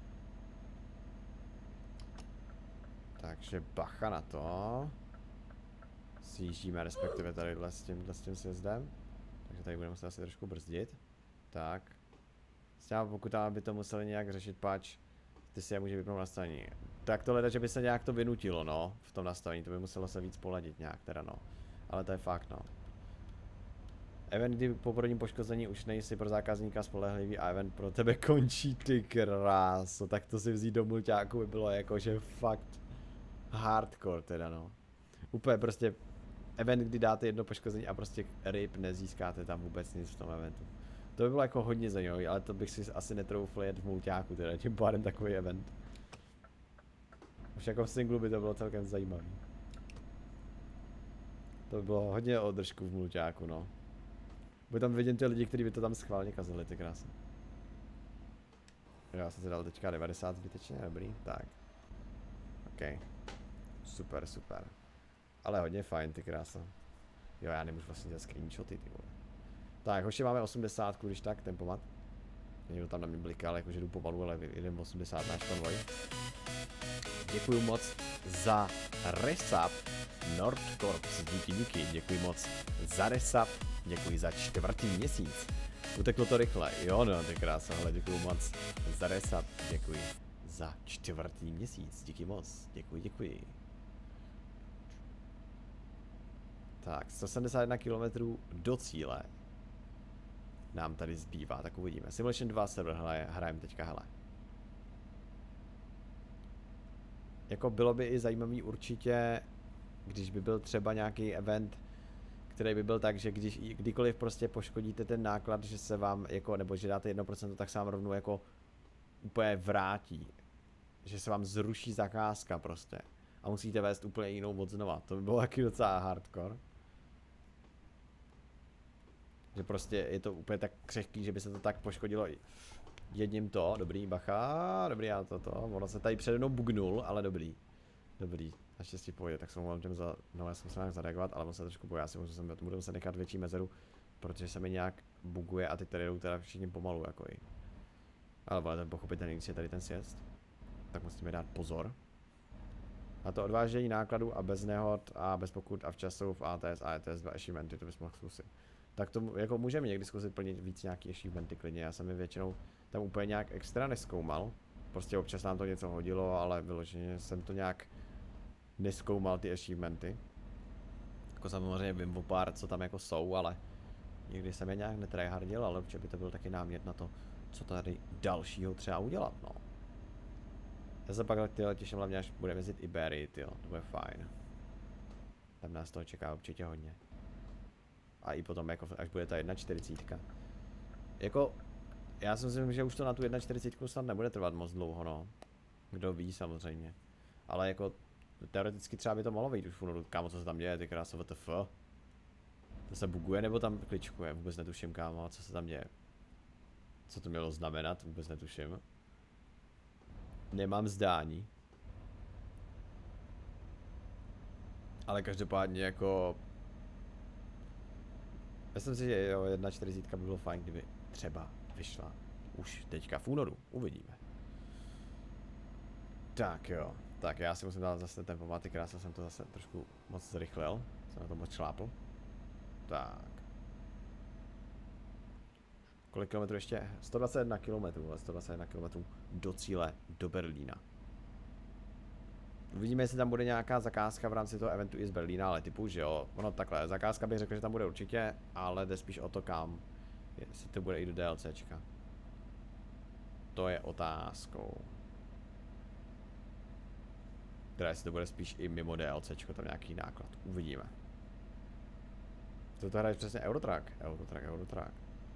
Takže bacha na to. Sjíždíme, respektive tadyhle s tím sjezdem. Takže tady budeme muset asi trošku brzdit. Tak. S těma pokutama by to museli nějak řešit, pač ty si je může vypnout nastavení. Tak to leda, že by se nějak to vynutilo, no, v tom nastavení, to by muselo se víc poladit nějak teda, no. Ale to je fakt, no. Event, kdy po prvním poškození už nejsi pro zákazníka spolehlivý a event pro tebe končí, ty kráso. Tak to si vzít do mulťáku by bylo jakože fakt hardcore teda, no. Úplně prostě event, kdy dáte jedno poškození a prostě rip, nezískáte tam vůbec nic v tom eventu. To by bylo jako hodně zajímavý, ale to bych si asi netroufl jet v mulťáku, teda tím pádem takový event. Už jako v singlu by to bylo celkem zajímavý. To by bylo hodně o držku v mulťáku, no. By tam vidím ty lidi, kteří by to tam schválně kazili, ty krásy. Já jsem si dal teďka 90 zbytečně, dobrý, tak. OK. Super, super. Ale hodně fajn, ty krása. Jo, já nemůžu vlastně dělat screenshoty, ty vole. Tak, hoši, máme 80, když tak, tempomat. Někdo tam na mě bliká, ale jakože jdu pomalu, ale jdem 80 náš konvoj. Děkuji moc za resub. Nordcorps, díky, děkuji moc za resub. Děkuji za 4. měsíc. Uteklo to rychle, jo no, to je krása, ale děkuji moc za resub. Děkuji za 4. měsíc, díky moc, děkuji. Tak, 171 km do cíle nám tady zbývá, tak uvidíme. Simulation 2 server hrajeme teďka, hele. Jako bylo by i zajímavý určitě, když by byl třeba nějaký event, který by byl tak, že kdykoliv prostě poškodíte ten náklad, že se vám jako, nebo že dáte 1%, tak se vám rovnou jako úplně vrátí. Že se vám zruší zakázka prostě. A musíte vést úplně jinou od znova. To by bylo taky docela hardcore. Že prostě je to úplně tak křehký, že by se to tak poškodilo jedním to, dobrý, bacha, dobrý, já to, ono se tady přede mnou bugnul, ale dobrý, naštěstí pojde, tak se mluvím těm za, no já jsem se nějak zareagovat, ale on se trošku bojí, já si budu muset nechat větší mezeru, protože se mi nějak buguje a teď tady jdou teda všichni pomalu, jako i. Ale ten pochopitelný, když je tady ten sjezd, tak musíme dát pozor. A to odvážení nákladů a bez nehod a bez pokut a včasu v ATS a ETS 2 achievementy, to bys mohl zkusit. Tak to jako můžeme někdy zkusit plnit víc nějaký achievementy klidně, já jsem je většinou tam úplně nějak extra nezkoumal. Prostě občas nám to něco hodilo, ale vyloženě jsem to nějak nezkoumal ty achievementy. Jako samozřejmě vím o pár, co tam jako jsou, ale nikdy jsem je nějak netryhardil, ale určitě by to byl taky námět na to, co tady dalšího třeba udělat, no. Já se pak těším hlavně, až budeme jezdit Iberii, tyjo, to bude fajn. Tam nás toho čeká určitě hodně. A i potom, jako, až bude ta 1.40. Jako, já si myslím, že už to na tu 1.40 snad nebude trvat moc dlouho, no. Kdo ví, samozřejmě. Ale jako, teoreticky třeba by to mohlo být už v únoru. Kámo, co se tam děje, ty krása, WTF. To se buguje nebo tam kličkuje, vůbec netuším, kámo, co se tam děje. Co to mělo znamenat, vůbec netuším. Nemám zdání. Ale každopádně jako... Myslím si, že jo, 1.40 by bylo fajn, kdyby třeba vyšla už teďka v únoru. Uvidíme. Tak jo. Tak já si musím dát zase ten pamaty, krásně jsem to zase trošku moc zrychlil. Jsem na to moc šlápl. Tak. Kolik kilometrů ještě? 121 kilometrů, ale 121 kilometrů do cíle, do Berlína. Uvidíme, jestli tam bude nějaká zakázka v rámci toho eventu i z Berlína, ale typu, že jo. Ono takhle, zakázka bych řekl, že tam bude určitě, ale jde spíš o to kam. Jestli to bude i do DLCčka. To je otázkou. Teda jestli to bude spíš i mimo DLCčko, tam nějaký náklad. Uvidíme. To hraješ přesně Eurotrack. Eurotrack.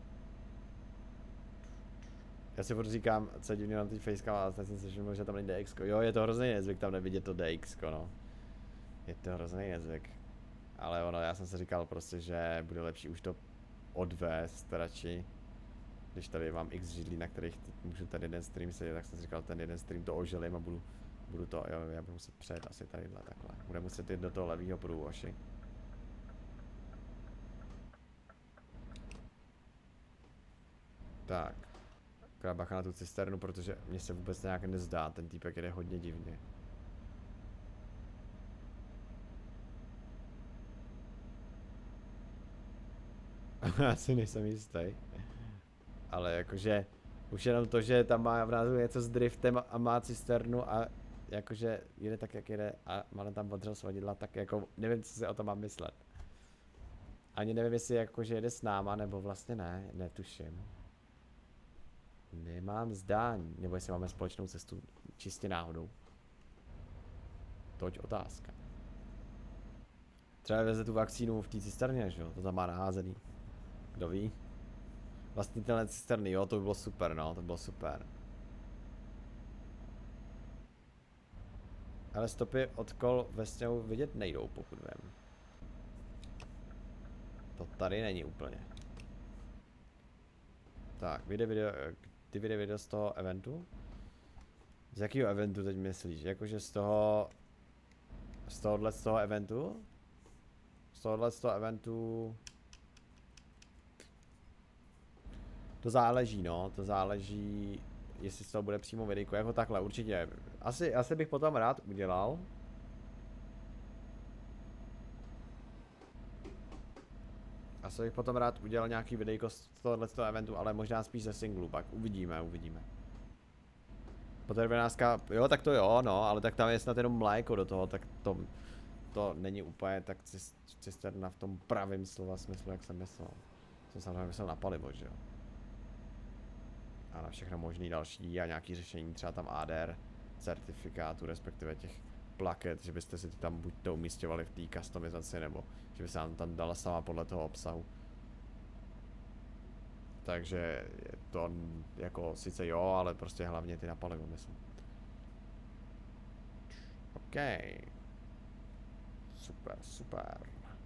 Já si furt říkám, co divně nám teď facecam, ale jsem si všiml, že tam není DX. Jo, je to hrozný nezvyk tam nevidět to DX, no. Je to hrozný nezvyk. Ale ono, já jsem si říkal prostě, že bude lepší už to odvést radši. Když tady mám x židlí, na kterých můžu ten jeden stream sedět, tak jsem si říkal, ten jeden stream to oželím a budu to, jo, já budu muset přejet asi tadyhle takhle. Bude muset jít do toho levýho průvoši. Tak. Bacha na tu cisternu, protože mně se vůbec nějak nezdá, ten týpek jede hodně divně. Já si nejsem jistý. Ale jakože, už jenom to, že tam má v názvu něco s driftem a má cisternu a jakože jede tak, jak jede a má tam odřel svodidla, tak jako nevím, co si o tom mám myslet. Ani nevím, jestli jakože jede s náma, nebo vlastně ne, netuším. Nemám zdání, nebo jestli máme společnou cestu čistě náhodou. Toť otázka. Třeba veze tu vakcínu v té cisterně, že jo? To tam má naházený. Kdo ví? Vlastně tenhle cisterny, jo, to by bylo super, no, to by bylo super. Ale stopy od kol ve sněhu vidět nejdou, pokud vím. To tady není úplně. Tak, vyjde video z toho eventu? Z jakého eventu teď myslíš? Jakože z toho eventu? Z tohohle eventu... To záleží, no, to záleží, jestli z toho bude přímo videjko, jako takhle, určitě. Asi bych potom rád udělal. Asi bych potom rád udělal nějaký videjko z tohoto eventu, ale možná spíš ze singlu, pak uvidíme. Potom 12, jo, tak to jo, no, ale tak tam je snad jenom mléko do toho, tak to není úplně tak cisterna v tom pravém slova smyslu, jak jsem myslel. Jsem samozřejmě myslel na palivo, že jo. A na všechno možný další a nějaký řešení, třeba tam ADR certifikátu, respektive těch plaket, že byste si tam buď to umístěvali v té customizaci, nebo že by se tam dala sama podle toho obsahu. Takže je to jako sice jo, ale prostě hlavně ty na palivo, myslím. OK. Super.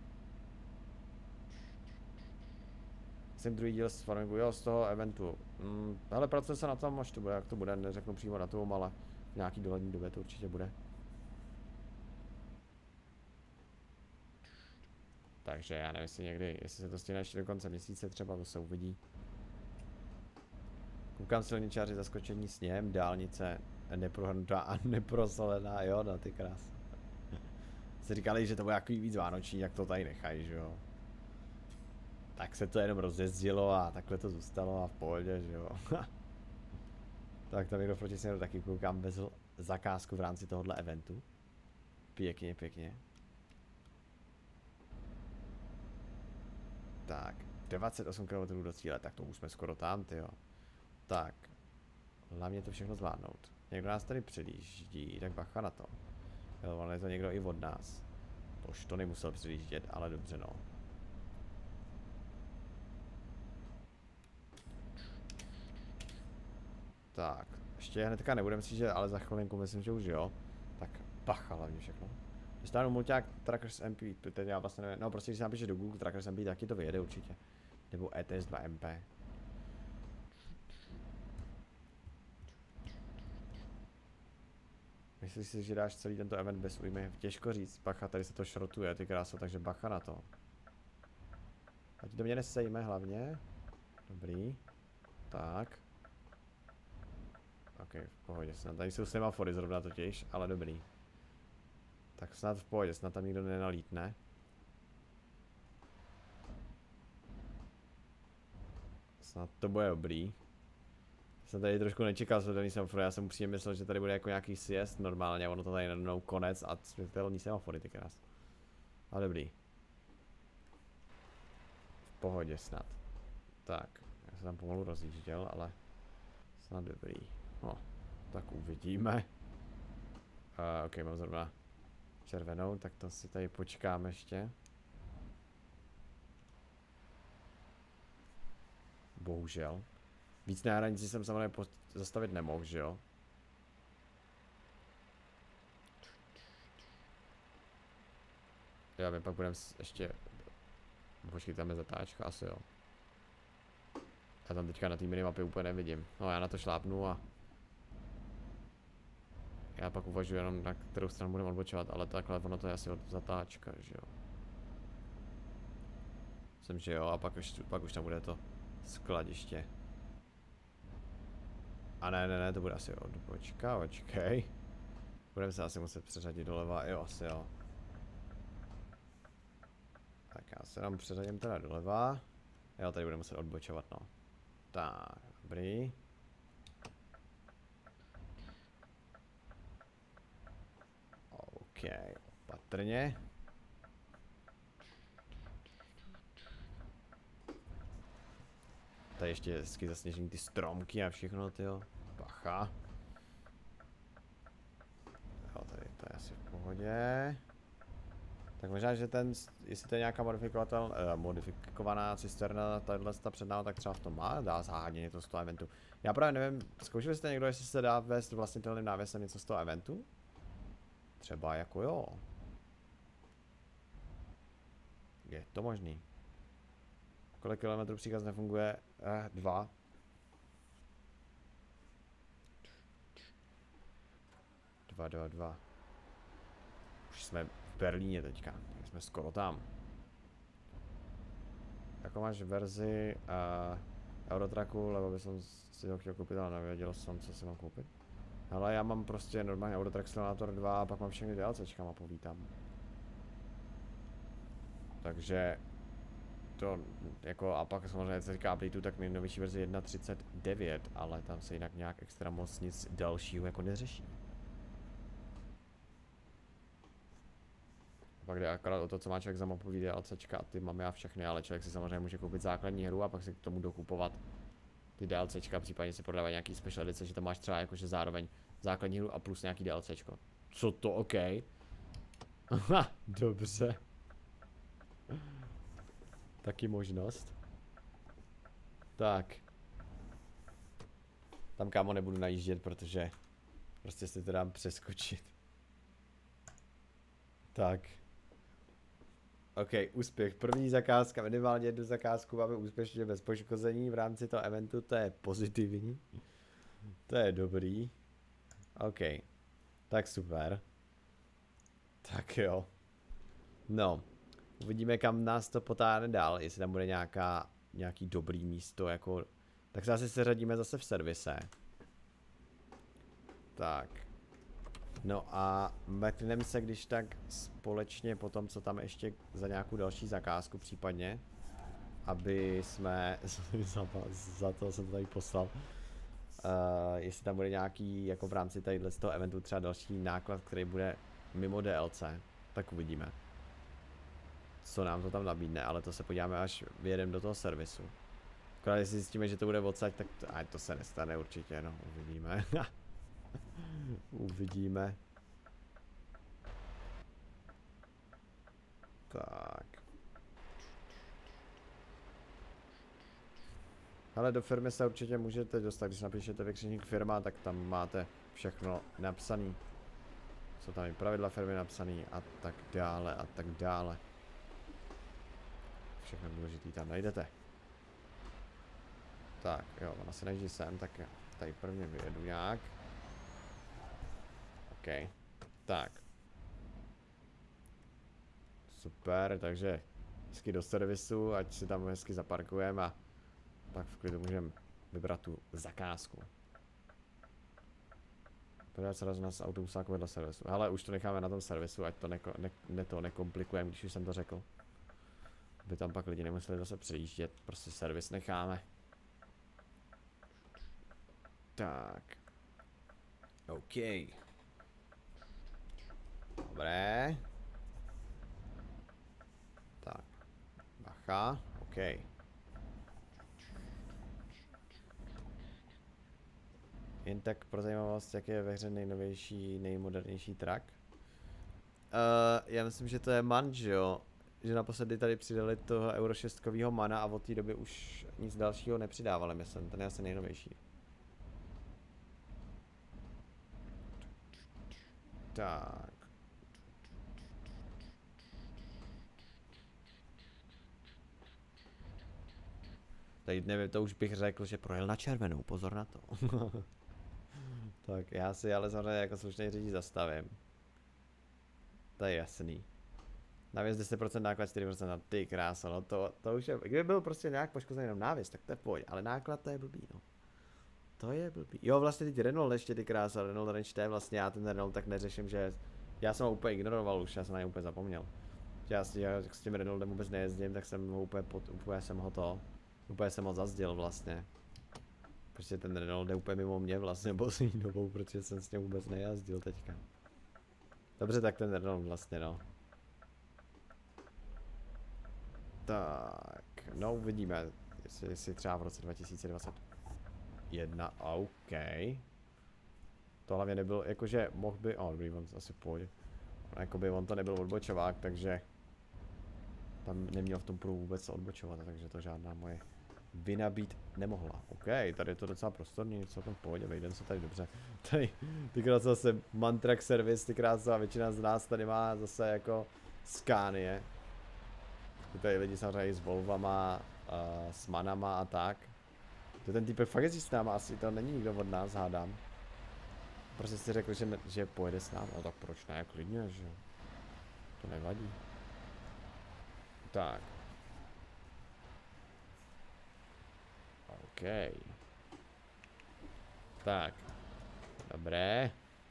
Jsem druhý díl z Farmingu, jo, z toho eventu. Ale pracuje se na tom, až to bude, jak to bude, neřeknu přímo na tom, ale v nějaký dohlední době to určitě bude. Takže já nevím, jestli se to stihne ještě do konce měsíce, třeba to se uvidí. Koukám silničáři zaskočení sněhem, dálnice neprohrnutá a neprosolená, jo, no ty krás. Si říkali, že to bude takový víc vánoční, jak to tady nechají, že jo. Tak se to jenom rozjezdilo a takhle to zůstalo a v pohodě, že jo. Tak tam někdo proti směru taky koukám vezl zakázku v rámci tohohle eventu. Pěkně. Tak, 28 km do cíle, tak to už jsme skoro tam, tyjo. Tak, hlavně to všechno zvládnout. Někdo nás tady předjíždí, tak bacha na to. Jo, ale je to někdo i od nás. Tož to nemusel předjíždět, ale dobře no. Tak, ještě hnedka nebudeme si, že ale za chvilinku myslím, že už jo. Tak bacha hlavně všechno. Dostanu mulťák Trackers MP, teď já vlastně nevím, no prostě když se napíše do Google Trackers MP, taky to vyjede určitě. Nebo ETS 2 MP. Myslíš si, že dáš celý tento event bez újmy? Těžko říct, bacha, tady se to šrotuje, ty krása, takže bacha na to. Ať do mě nesejme hlavně. Dobrý. Tak. OK, v pohodě, snad tady jsou semafory zrovna totiž, ale dobrý. Tak snad v pohodě, snad tam nikdo nenalítne. Snad to bude dobrý. Jsem tady trošku nečekal světelný semafory, já jsem upřímně myslel, že tady bude jako nějaký siest normálně, ono to tady najednou konec a světelný semafory, ty krás. Ale dobrý. V pohodě snad. Tak, já se tam pomalu rozjížděl, ale snad dobrý. No, tak uvidíme. OK, mám zrovna červenou, tak to si tady počkáme ještě. Bohužel. Víc na hranici jsem samozřejmě zastavit nemohl, že jo? Já my pak budeme ještě... Počkej, tam je zatáčka, asi jo. Já tam teďka na té minimapě úplně nevidím. No já na to šlápnu a... Já pak uvažuji jenom, na kterou stranu budeme odbočovat, ale takhle ono to je asi od zatáčka, že jo. Myslím, že jo, a pak už tam bude to skladiště. A ne, to bude asi odbočka, počkej. Budeme se asi muset přeřadit doleva, jo, asi jo. Tak já se tam přeřadím teda doleva. Jo, tady budeme muset odbočovat, no. Tak, dobrý. OK, opatrně. Tady ještě hezky zasněžení ty stromky a všechno, tyjo. Bacha. Jo, tady to je asi v pohodě. Tak možná, že jestli to je nějaká modifikovaná cisterna, tahle před námi, tak třeba v tom má, dá záhadně něco z toho eventu. Já právě nevím, zkoušeli jste někdo, jestli se dá vést vlastnitelným návěsem něco z toho eventu? Třeba jako jo. Je to možný. Kolik kilometrů příkaz nefunguje? 2. Dva. Už jsme v Berlíně teďka, tak jsme skoro tam. Jakou máš verzi? Eurotraku, lebo by som si ho chtěl koupit, ale nevěděl jsem, co si mám koupit. Ale já mám prostě normálně Eurotrack Simulator 2 a pak mám všechny DLCčka mapový tam. Takže to jako a pak samozřejmě se říká updateu, tak nejnovější verze 1.39, ale tam se jinak nějak extra moc nic dalšího jako neřeší. Pak jde akorát o to, co má člověk za mapový DLCčka a ty mám já všechny, ale člověk si samozřejmě může koupit základní hru a pak si k tomu dokupovat ty DLCčka, případně si prodávají nějaký special edice, že tam máš třeba jakože zároveň základní hru a plus nějaký DLCčko. Co to, OK? Aha, dobře. Taky možnost. Tak. Tam kámo nebudu najíždět, protože prostě si to dám přeskočit. Tak. OK, úspěch. První zakázka, minimálně jednu zakázku máme úspěšně bez poškození v rámci toho eventu, to je pozitivní. To je dobrý. OK. Tak super. Tak jo. No. Uvidíme, kam nás to potáhne dál, jestli tam bude nějaký dobrý místo, jako... Tak se asi seřadíme zase v servise. Tak. No a mrkneme se když tak společně po tom, co tam ještě za nějakou další zakázku případně. Aby jsme... za to jsem to tady poslal. Jestli tam bude nějaký, jako v rámci tadyhle z toho eventu třeba další náklad, který bude mimo DLC. Tak uvidíme. Co nám to tam nabídne, ale to se podíváme, až vyjedeme do toho servisu. Akorát jestli zjistíme, že to bude odsaď, tak to se nestane určitě, no, uvidíme. Uvidíme. Tak. Ale do firmy se určitě můžete dostat, když napíšete vykřičník firma, tak tam máte všechno napsané. Jsou tam i pravidla firmy napsané a tak dále a tak dále. Všechno důležitý tam najdete. Tak, jo, ona se nejíždí sem, tak já tady prvně vyjedu nějak. OK. Tak. Super, takže hezky do servisu, ať si tam hezky zaparkujeme a pak v klidu můžeme vybrat tu zakázku. Prodat se raz nás autobusáku vedle servisu. Hele, už to necháme na tom servisu, ať to nekomplikujeme, když už jsem to řekl. Aby tam pak lidi nemuseli zase přejíždět, prostě servis necháme. Tak. OK. Dobré. Tak. Bacha. OK. Jen tak pro zajímavost, jak je ve hře nejnovější, nejmodernější track. Já myslím, že to je MAN, že jo? Že naposledy tady přidali toho Euro 6kovýho mana a od té doby už nic dalšího nepřidávali, myslím. Ten je asi nejnovější. Tak. Tady nevím, to už bych řekl, že projel na červenou, pozor na to. Tak já si ale samozřejmě jako slušný řidič zastavím. To je jasný. Návěs 10% náklad 4%, ty krása, no to už je, kdyby byl prostě nějak poškozený jenom návěs, tak to je pojď, ale náklad to je blbý, no. To je blbý. Jo, vlastně teď Renault ještě ty krása, Renault Range T, vlastně já ten Renault tak neřeším, že já jsem ho úplně ignoroval už, já jsem na něj úplně zapomněl. Já s tím Renaultem vůbec nejezdím, tak jsem ho úplně jsem ho zazděl vlastně. Prostě ten Renault jde úplně mimo mě vlastně poslední dobou, protože jsem s ním vůbec nejazdil teďka. Dobře, tak ten Renault vlastně, no. Tak, no uvidíme, jestli třeba v roce 2021, OK. To hlavně nebyl, jakože mohl by, dobrý, on asi půjde. Jakoby on to nebyl odbočovák, takže tam neměl v tom průvu vůbec co odbočovat, takže to žádná moje vina být nemohla. OK, tady je to docela prostorný, celkem v pohodě, vejdem se tady dobře. Tady, tykrát zase Mantrack Service, tykrát většina z nás tady má zase jako Scania. Tady lidi samozřejmě s Volvama, s Manama a tak. To ten týpek fakt jezdí s náma, asi to není nikdo od nás, hádám. Prostě si řekl, že pojede s námi, no tak proč ne, klidně, že to nevadí. Tak. OK. Tak. Dobré.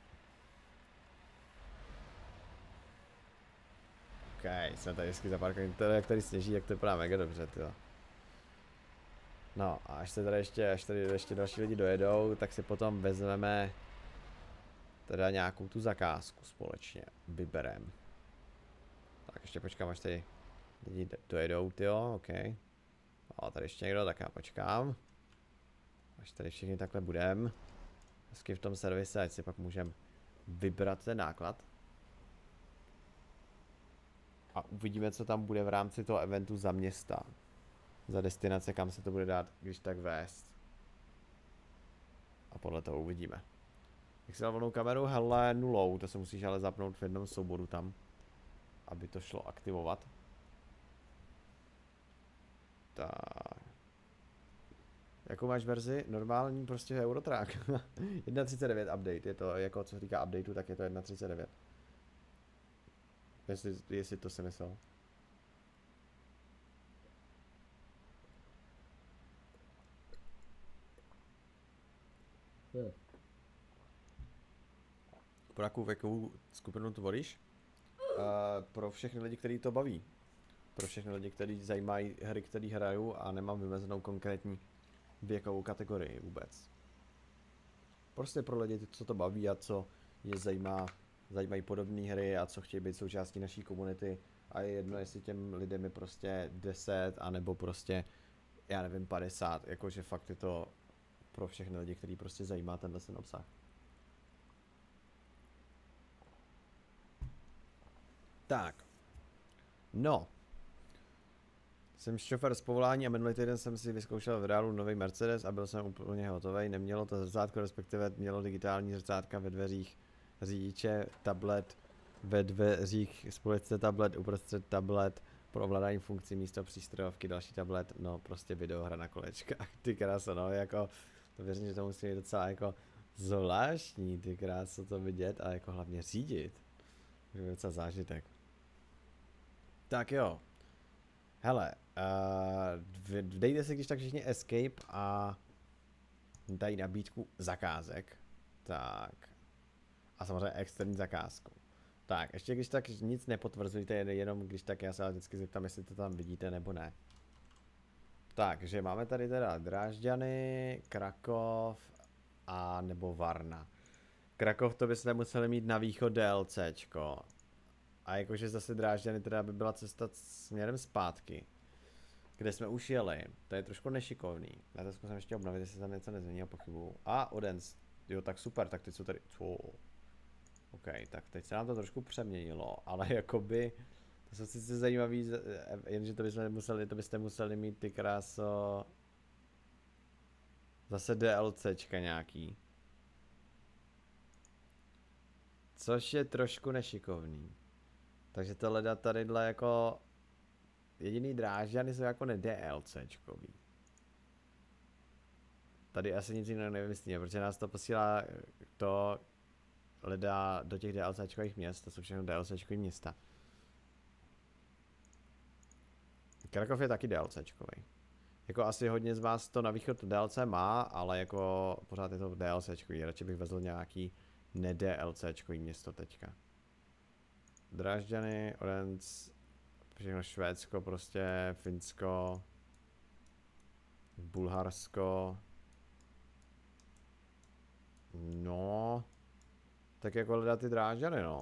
OK, jsme tady vždycky zaparkovaný, jak tady sněží, jak to vypadá mega dobře, tyjo. No a až se tady ještě další lidi dojedou, tak si potom vezmeme teda nějakou tu zakázku společně, vyberem. Tak ještě počkám, až tady lidi dojedou, tyjo, OK. A tady ještě někdo, tak já počkám. Až tady všichni takhle budem. Hezky v tom servise, ať si pak můžeme vybrat ten náklad. A uvidíme, co tam bude v rámci toho eventu za města. Za destinace, kam se to bude dát, když tak vést. A podle toho uvidíme. Jak si dal volnou kameru? Hele, 0, to se musíš ale zapnout v jednom souboru tam. Aby to šlo aktivovat. Tak. Jakou máš verzi? Normální prostě Eurotrack. 1.39 update, je to jako co se týká updateu, tak je to 1.39. Jestli to si myslel. Pro jakou věkovou skupinu to volíš? Pro všechny lidi, kteří to baví. Pro všechny lidi, kteří zajímají hry, které hrajou a nemám vymezenou konkrétní věkovou kategorii vůbec. Prostě pro lidi, co to baví a co je zajímají podobné hry a co chtějí být součástí naší komunity. A je jedno, jestli těm lidem je prostě 10, anebo prostě, já nevím, 50. Jakože fakt je to pro všechny lidi, který prostě zajímá tenhle ten obsah. Tak. No. Jsem šofér z povolání a minulý týden jsem si vyzkoušel v reálu nový Mercedes a byl jsem úplně hotový. Nemělo to zrcátko, respektive mělo digitální zrcátka ve dveřích řidiče, tablet ve dveřích společce tablet, uprostřed tablet, pro ovládání funkcí místo přístrojovky, další tablet, no prostě videohra na kolečkách, ty krása, no jako, to věřím, že to musí být docela jako zvláštní, ty krása to vidět a jako hlavně řídit, to je docela zážitek. Tak jo, hele, dejte si když tak všichni escape a dají nabídku zakázek, tak, a samozřejmě externí zakázku. Tak, ještě když tak nic nepotvrzujte, jenom když tak já se ale vždycky zeptám, jestli to tam vidíte nebo ne. Takže máme tady teda Drážďany, Krakov a nebo Varna. Krakov to byste museli mít na východ DLCčko. A jakože zase Drážďany teda by byla cesta směrem zpátky. Kde jsme už jeli, to je trošku nešikovný. Já to zkusím ještě obnovit, jestli tam něco nezmění, pochybuju. A Odense, jo tak super, tak teď jsou tady, OK, tak teď se nám to trošku přeměnilo, ale jakoby, to jsou sice zajímavý, jenže to byste museli mít ty kráso, zase DLCčka nějaký. Což je trošku nešikovný. Takže tohle dát tadyhle jako, jediný Drážďany jsou jako ne DLCčkový. Tady asi nic jiného nevymyslíme, protože nás to posílá to lidé do těch DLCčkových měst, to jsou všechno DLCčkový města. Krakov je taky DLCčkový. Jako asi hodně z vás to na východ DLC má, ale jako pořád je to DLCčkový, radši bych vezl nějaký ne-DLCčkový město teďka. Drážďany, Odense, všechno Švédsko prostě, Finsko, Bulharsko. No, tak jako hledat ty Drážďany, no.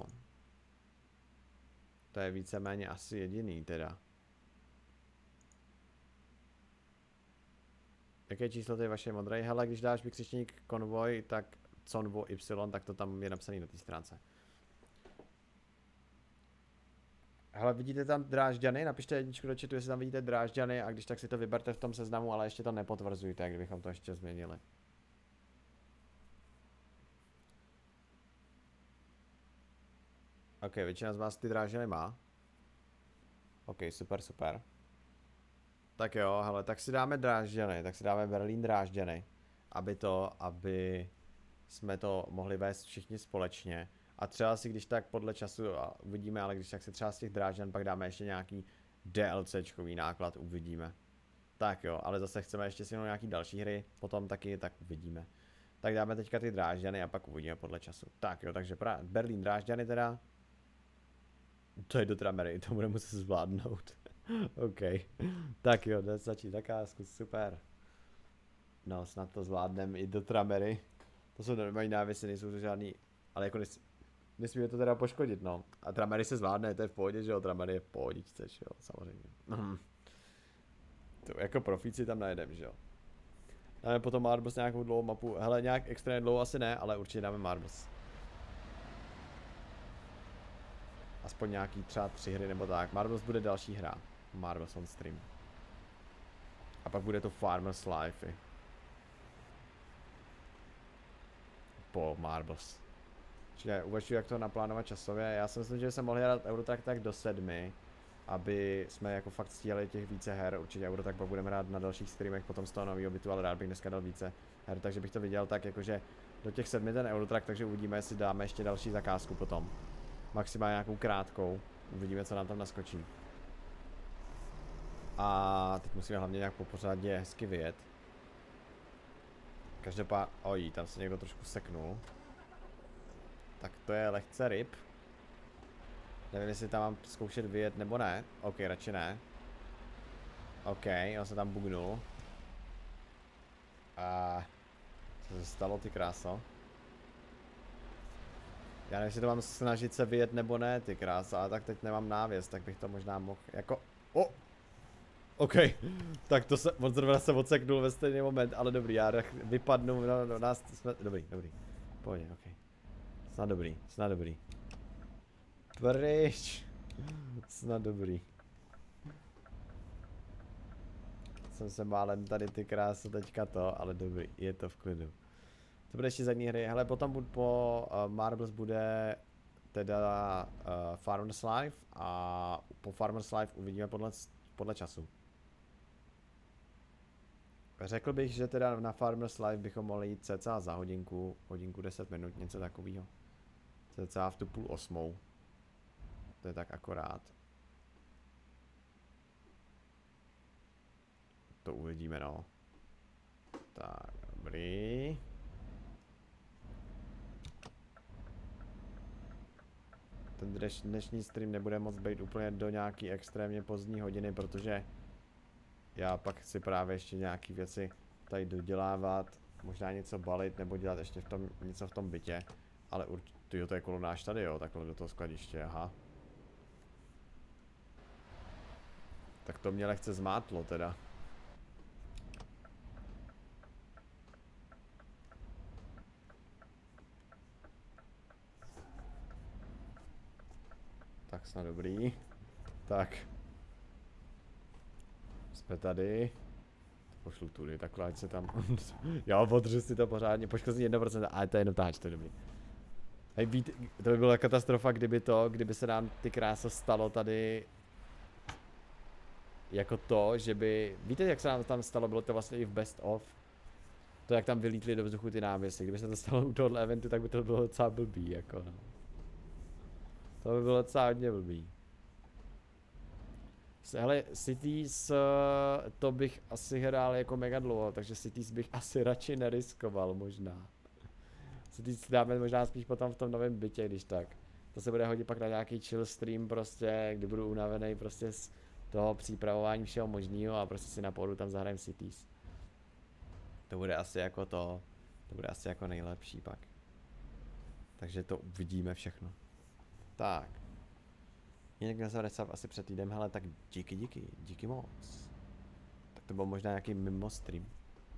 To je víceméně asi jediný teda. Jaké číslo to je vaše modré? Hele, když dáš vykřičník konvoj, tak convo Y, tak to tam je napsaný na té stránce. Hele, vidíte tam Drážďany? Napište jedničku do chatu, jestli tam vidíte Drážďany a když tak si to vyberte v tom seznamu, ale ještě to nepotvrzujte, kdybychom to ještě změnili. OK, většina z vás ty Drážďany má. OK, super, super. Tak jo, hele, tak si dáme Drážďany, tak si dáme Berlín Drážďany, aby jsme to mohli vést všichni společně. A třeba si když tak podle času uvidíme, ale když tak si třeba z těch Drážďan pak dáme ještě nějaký DLCčkový náklad, uvidíme. Tak jo, ale zase chceme ještě si nějaký další hry, potom taky, tak uvidíme. Tak dáme teďka ty Drážďany a pak uvidíme podle času. Tak jo, takže Berlín Drážďany teda. To je do Tramery, to bude muset zvládnout. OK. Tak jo, jde začít zakázku, super. No, snad to zvládneme i do Tramery. To jsou normální návěsy, nejsou to žádný, ale jako nesmíme to teda poškodit, no. A Tramery se zvládne, to je v pohodě, že jo, Tramery je v pohodičce, že jo, samozřejmě. To jako profíci tam najedem, že jo. Dáme potom Marbles nějakou dlouhou mapu, hele nějak extrémně dlouho asi ne, ale určitě dáme Marbles. Aspoň nějaký třeba 3 hry nebo tak. Marbles bude další hra. Marbles on stream. A pak bude to Farmers Life. Po Marbles. Čili uvažuji, jak to naplánovat časově. Já si myslím, že jsem mohl hrát Eurotrack tak do 7, aby jsme jako fakt stíhali těch více her. Určitě Eurotrack pak budeme hrát na dalších streamech potom z toho nového bytu, ale rád bych dneska dal více her, takže bych to viděl tak jakože do těch 7 ten Eurotrack, takže uvidíme, jestli dáme ještě další zakázku potom. Maximálně nějakou krátkou, uvidíme, co nám tam naskočí. A teď musíme hlavně nějak po pořádě hezky vyjet. Každopádně, oj, tam se někdo trošku seknul. Tak to je lehce ryb. Nevím, jestli tam mám zkoušet vyjet nebo ne. OK, radši ne. OK, on se tam bugnul. A co se stalo, ty kráso? Já nevím, jestli to mám snažit se vyjet nebo ne, ty krása, ale tak teď nemám návěs, tak bych to možná mohl jako... O! OK, tak to se, on zrovna se odseknul ve stejný moment, ale dobrý, já vypadnu, no nás jsme, dobrý, pohodě, OK. Snad dobrý. Pryč. Snad dobrý. Jsem se málem tady ty krásy teďka to, ale dobrý, je to v klidu. To bude ještě zadní hry, hele potom po Marbles bude teda Farmers Life a po Farmers Life uvidíme podle času. Řekl bych, že teda na Farmers Life bychom mohli jít cca za hodinku 10 minut, něco takového. Cca v tu 7:30. To je tak akorát. To uvidíme, no. Tak, dobrý. Ten dnešní stream nebude moc být úplně do nějaký extrémně pozdní hodiny, protože já pak chci právě ještě nějaký věci tady dodělávat, možná něco balit nebo dělat ještě něco v tom bytě, ale určitě to je kolonáž tady, jo, takhle do toho skladiště, aha. Tak to mě lehce zmátlo teda. Tak snad dobrý. Tak. Jsme tady. Pošlu tudy, takhle ať se tam... Jo, podřu si to pořádně, poškození 1%, ale to je jenom táč, to je dobrý. Hej, víte, to by byla katastrofa, kdyby se nám ty krása stalo tady... Jako to, že by... Víte, jak se nám tam stalo, bylo to vlastně i v Best of. To, jak tam vylítly do vzduchu ty návěsy, kdyby se to stalo u tohohle eventu, tak by to bylo docela blbý, jako no. To by bylo docela hodně blbý. Hele, Cities, to bych asi hrál jako mega dlouho, takže Cities bych asi radši neriskoval možná. Cities dáme možná spíš potom v tom novém bytě, když tak. To se bude hodit pak na nějaký chill stream prostě, kdy budu unavený prostě z toho přípravování všeho možného a prostě si na pohodu tam zahrajem Cities. To bude asi jako to bude asi jako nejlepší pak. Takže to uvidíme všechno. Tak. Jinak na zavřecav asi před týdnem, hele, tak díky moc. Tak to bylo možná nějaký mimo stream.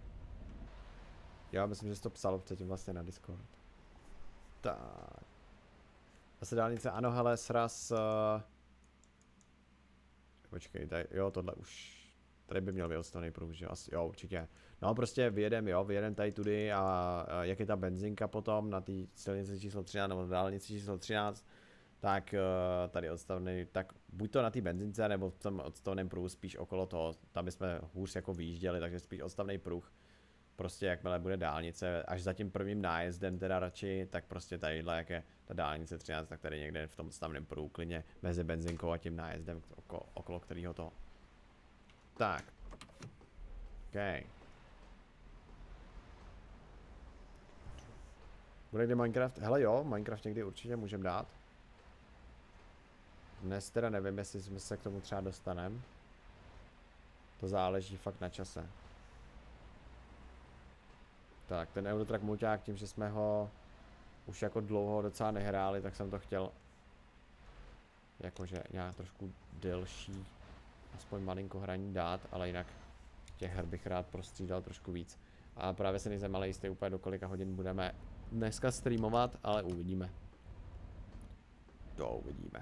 Já myslím, že jsi to psalo předtím vlastně na Discord. Tak. Zase dálnice, ano, hele, sraz... Počkej, tady, jo, tohle už... Tady by měl být odstavný pruh, že asi, jo, určitě. No prostě vyjedem tady tudy a jak je ta benzinka potom na té silnici číslo 13 nebo dálnici číslo 13, tak tady odstavný, tak buď to na té benzince nebo v tom odstavném pruhu spíš okolo toho, tam bychom hůř jako vyjížděli, takže spíš odstavný pruh. Prostě jakmile bude dálnice, až za tím prvním nájezdem teda radši, tak prostě tadyhle, jak je ta dálnice 13, tak tady někde v tom odstavném pruhu klidně mezi benzinkou a tím nájezdem okolo kterého to. Tak. OK. Bude kdy Minecraft? Hele jo, Minecraft někdy určitě můžeme dát. Dnes teda nevím, jestli jsme se k tomu třeba dostaneme. To záleží fakt na čase. Tak, ten Eurotrack mulťák, tím, že jsme ho už jako dlouho docela nehráli, tak jsem to chtěl jakože nějak trošku delší, aspoň malinko hraní dát, ale jinak těch her bych rád prostřídal trošku víc. A právě se nejsem ale jistý úplně do kolika hodin budeme dneska streamovat, ale uvidíme. To uvidíme.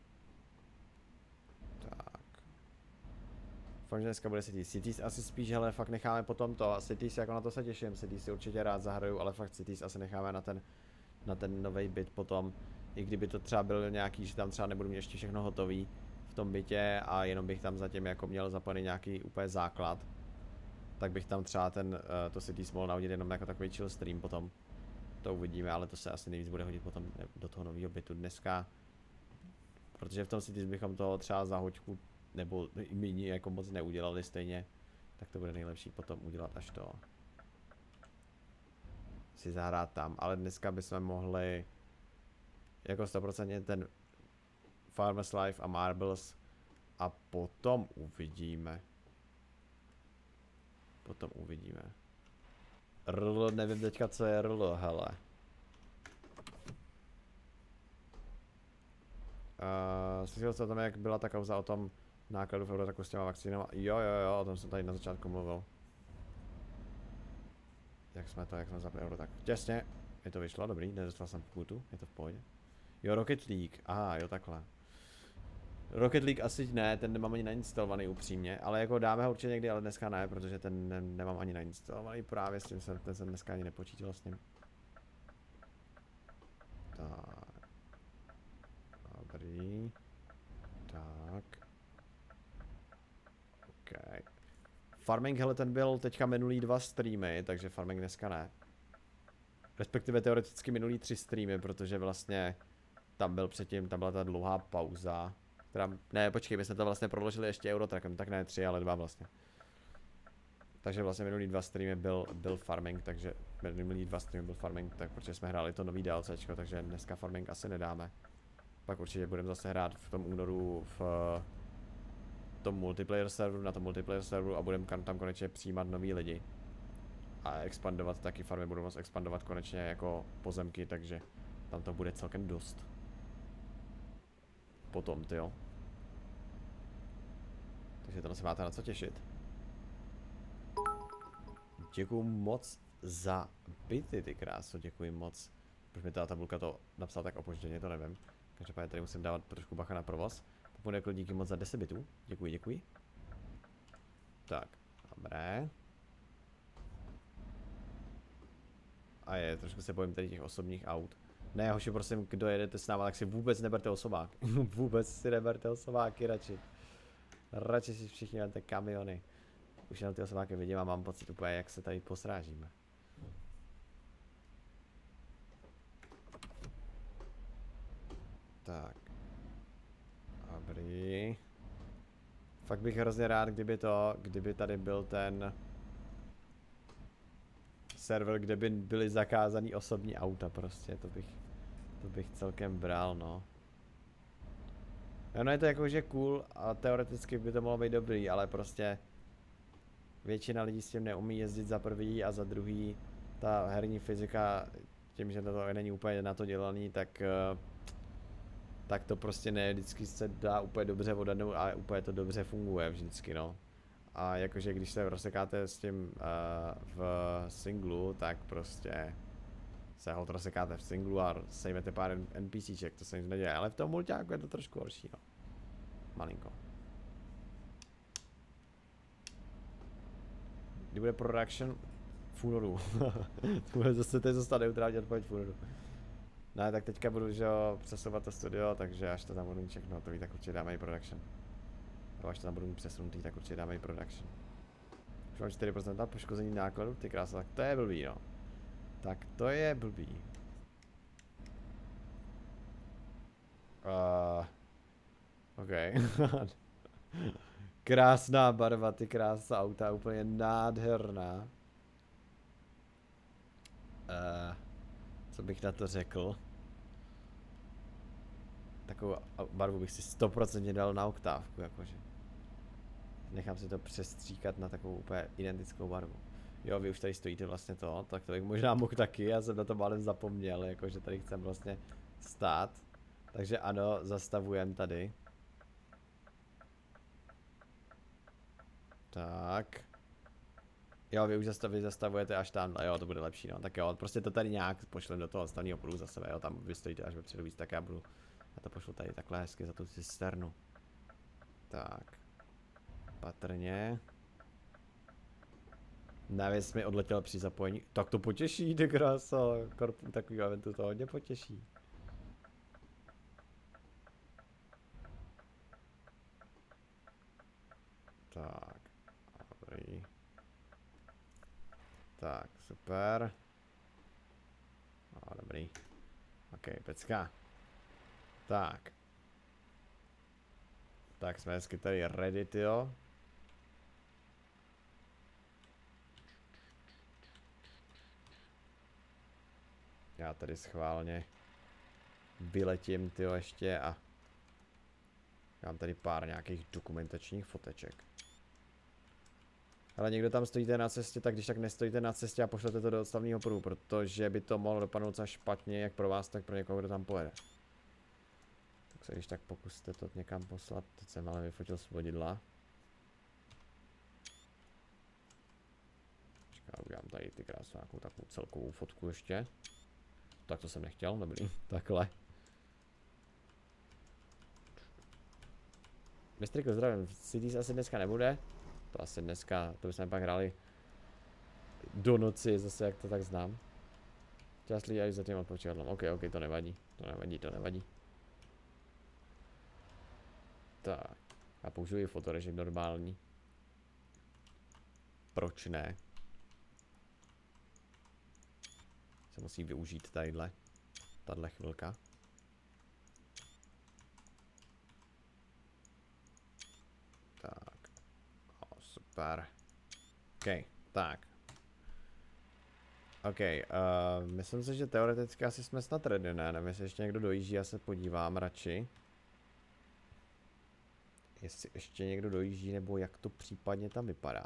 Tak. Fakt, že dneska bude Cities. Cities asi spíš, hele, fakt necháme potom to. Cities, jako na to se těším. Cities si určitě rád zahraju, ale fakt Cities asi necháme na ten nový byt potom. I kdyby to třeba byl nějaký, že tam třeba nebudu mít ještě všechno hotový v tom bytě a jenom bych tam zatím jako měl zapojený nějaký úplně základ, tak bych tam třeba to Cities mohl nahodit jenom jako takový chill stream potom. To uvidíme, ale to se asi nejvíc bude hodit potom do toho nového bytu dneska. Protože v tom Cities bychom toho třeba za hoďku nebo míní jako moc neudělali stejně, tak to bude nejlepší potom udělat až to. Si zahrát tam, ale dneska bychom mohli jako 100% ten Farmers Life a Marbles a potom uvidíme. Potom uvidíme. RL, nevím teďka co je RL, hele. Slyšel jste o tom, jak byla ta kauza o tom nákladu v Eurotraku s těma vakcínama? Jo, o tom jsem tady na začátku mluvil. Jak jsme zapli Eurotrack? Těsně, mi to vyšlo, dobrý, nedostal jsem pokutu, je to v pohodě. Jo, Rocket League, aha, jo takhle. Rocket League asi ne, ten nemám ani nainstalovaný upřímně, ale jako dáme ho určitě někdy, ale dneska ne, protože ten nemám ani nainstalovaný právě s tím, ten jsem dneska ani nepočítal s ním. Tak. Dobrý. Tak. OK. Farming, hele, ten byl teďka minulý 2 streamy, takže Farming dneska ne. Respektive teoreticky minulý 3 streamy, protože vlastně tam byla ta dlouhá pauza. Která, ne, počkej, my jsme to vlastně prodloužili ještě Eurotrackem, tak ne 3, ale 2 vlastně. Takže vlastně minulý 2 streamy byl Farming, takže minulý 2 streamy byl Farming, tak protože jsme hráli to nový DLCčko, takže dneska Farming asi nedáme. Pak určitě budeme zase hrát v tom únoru v tom multiplayer serveru, na tom multiplayer serveru a budeme tam konečně přijímat nový lidi. A expandovat taky, farmy budou moct expandovat konečně jako pozemky, takže tam to bude celkem dost. Potom, tyjo. Takže to se máte na co těšit. Děkuju moc za byty, ty kráso, děkuji moc. Proč mi ta tabulka to napsala tak opožděně, to nevím. Každopádně tady musím dávat trošku bacha na provoz. Popudekl, díky moc za 10 bitů. Děkuji. Tak, dobré. A trošku se bojím tady těch osobních aut. Ne, hoši, prosím, kdo jedete s náma, tak si vůbec neberte osobák. Vůbec si neberte osobáky radši. Radši si všichni vemte kamiony. Už jenom ty osobáky vidím a mám pocit úplně, jak se tady posrážíme. Tak. Dobrý. Fakt bych hrozně rád, kdyby tady byl ten server, kde by byly zakázaný osobní auta prostě, to bych celkem bral, no. Ono je to jakože cool a teoreticky by to mohlo být dobrý, ale prostě většina lidí s tím neumí jezdit za prvý a za druhý ta herní fyzika, tím, že to není úplně na to dělaný, tak to prostě ne vždycky se dá úplně dobře odhadnout, ale úplně to dobře funguje vždycky, no. A jakože když se rozsekáte s tím v singlu, tak prostě se ho rozsekáte v singlu a sejmete pár NPCček, to se nic neděje, ale v tom mulťáku je to trošku horší, no. Malinko. Kdy bude production? V únoru. To je zase neutrální odpověď v únoru. Ne, tak teďka budu, že jo, přesouvat to studio, takže až to tam budu mít všechno hotový, tak určitě dáme i production. A až to tam budu mít přesunutý, tak určitě dáme i production. Už mám 4% poškození nákladu, ty krása, tak to je blbý, no. Tak to je blbý. OK. Krásná barva, ty krásná auta, úplně nádherná. Co bych na to řekl? Takovou barvu bych si 100% dal na oktávku, jakože. Nechám si to přestříkat na takovou úplně identickou barvu. Jo, vy už tady stojíte vlastně to, tak to bych možná mohl taky, já jsem na to málem zapomněl, jakože tady chcem vlastně stát. Takže ano, zastavujem tady. Tak. Jo, vy už zastavujete až tam, jo, to bude lepší, no. Tak jo, prostě to tady nějak pošlem do toho stavního pruhu za sebe, jo, tam vy stojíte až vepředu víc, tak já to pošlu tady takhle hezky za tu cisternu. Tak. Patrně. Navíc mi odletěl při zapojení. Tak to potěší, ty krása. Korpu takovýho eventu to hodně potěší. Tak. Dobrý. Tak, super. Dobrý. OK, pecka. Tak. Tak jsme hezky tady ready, tyjo. Já tady schválně vyletím, tyjo, ještě a mám tady pár nějakých dokumentačních foteček. Ale někdo tam stojíte na cestě, tak když tak nestojíte na cestě a pošlete to do odstavního pruhu, protože by to mohlo dopadnout za špatně, jak pro vás, tak pro někoho, kdo tam pojede. Tak se když tak pokuste to někam poslat, teď jsem ale vyfotil z vodidla. Udělám tady ty krásnou nějakou takovou celkovou fotku ještě. Tak to jsem nechtěl, dobrý, takhle. Mistriko, zdravím, Cities asi dneska nebude. To asi dneska, to bychom pak hráli do noci, zase jak to tak znám. Část lidí až za tím odpočívadlem, ok, to nevadí, to nevadí. Tak, a použiju fotorežim normální. Proč ne? Se musí využít tahle chvilka. Tak. Super. OK, tak. OK, myslím si, že teoreticky asi jsme snad ready, ne? Nevím, jestli ještě někdo dojíždí, já se podívám radši. Jestli ještě někdo dojíždí, nebo jak to případně tam vypadá.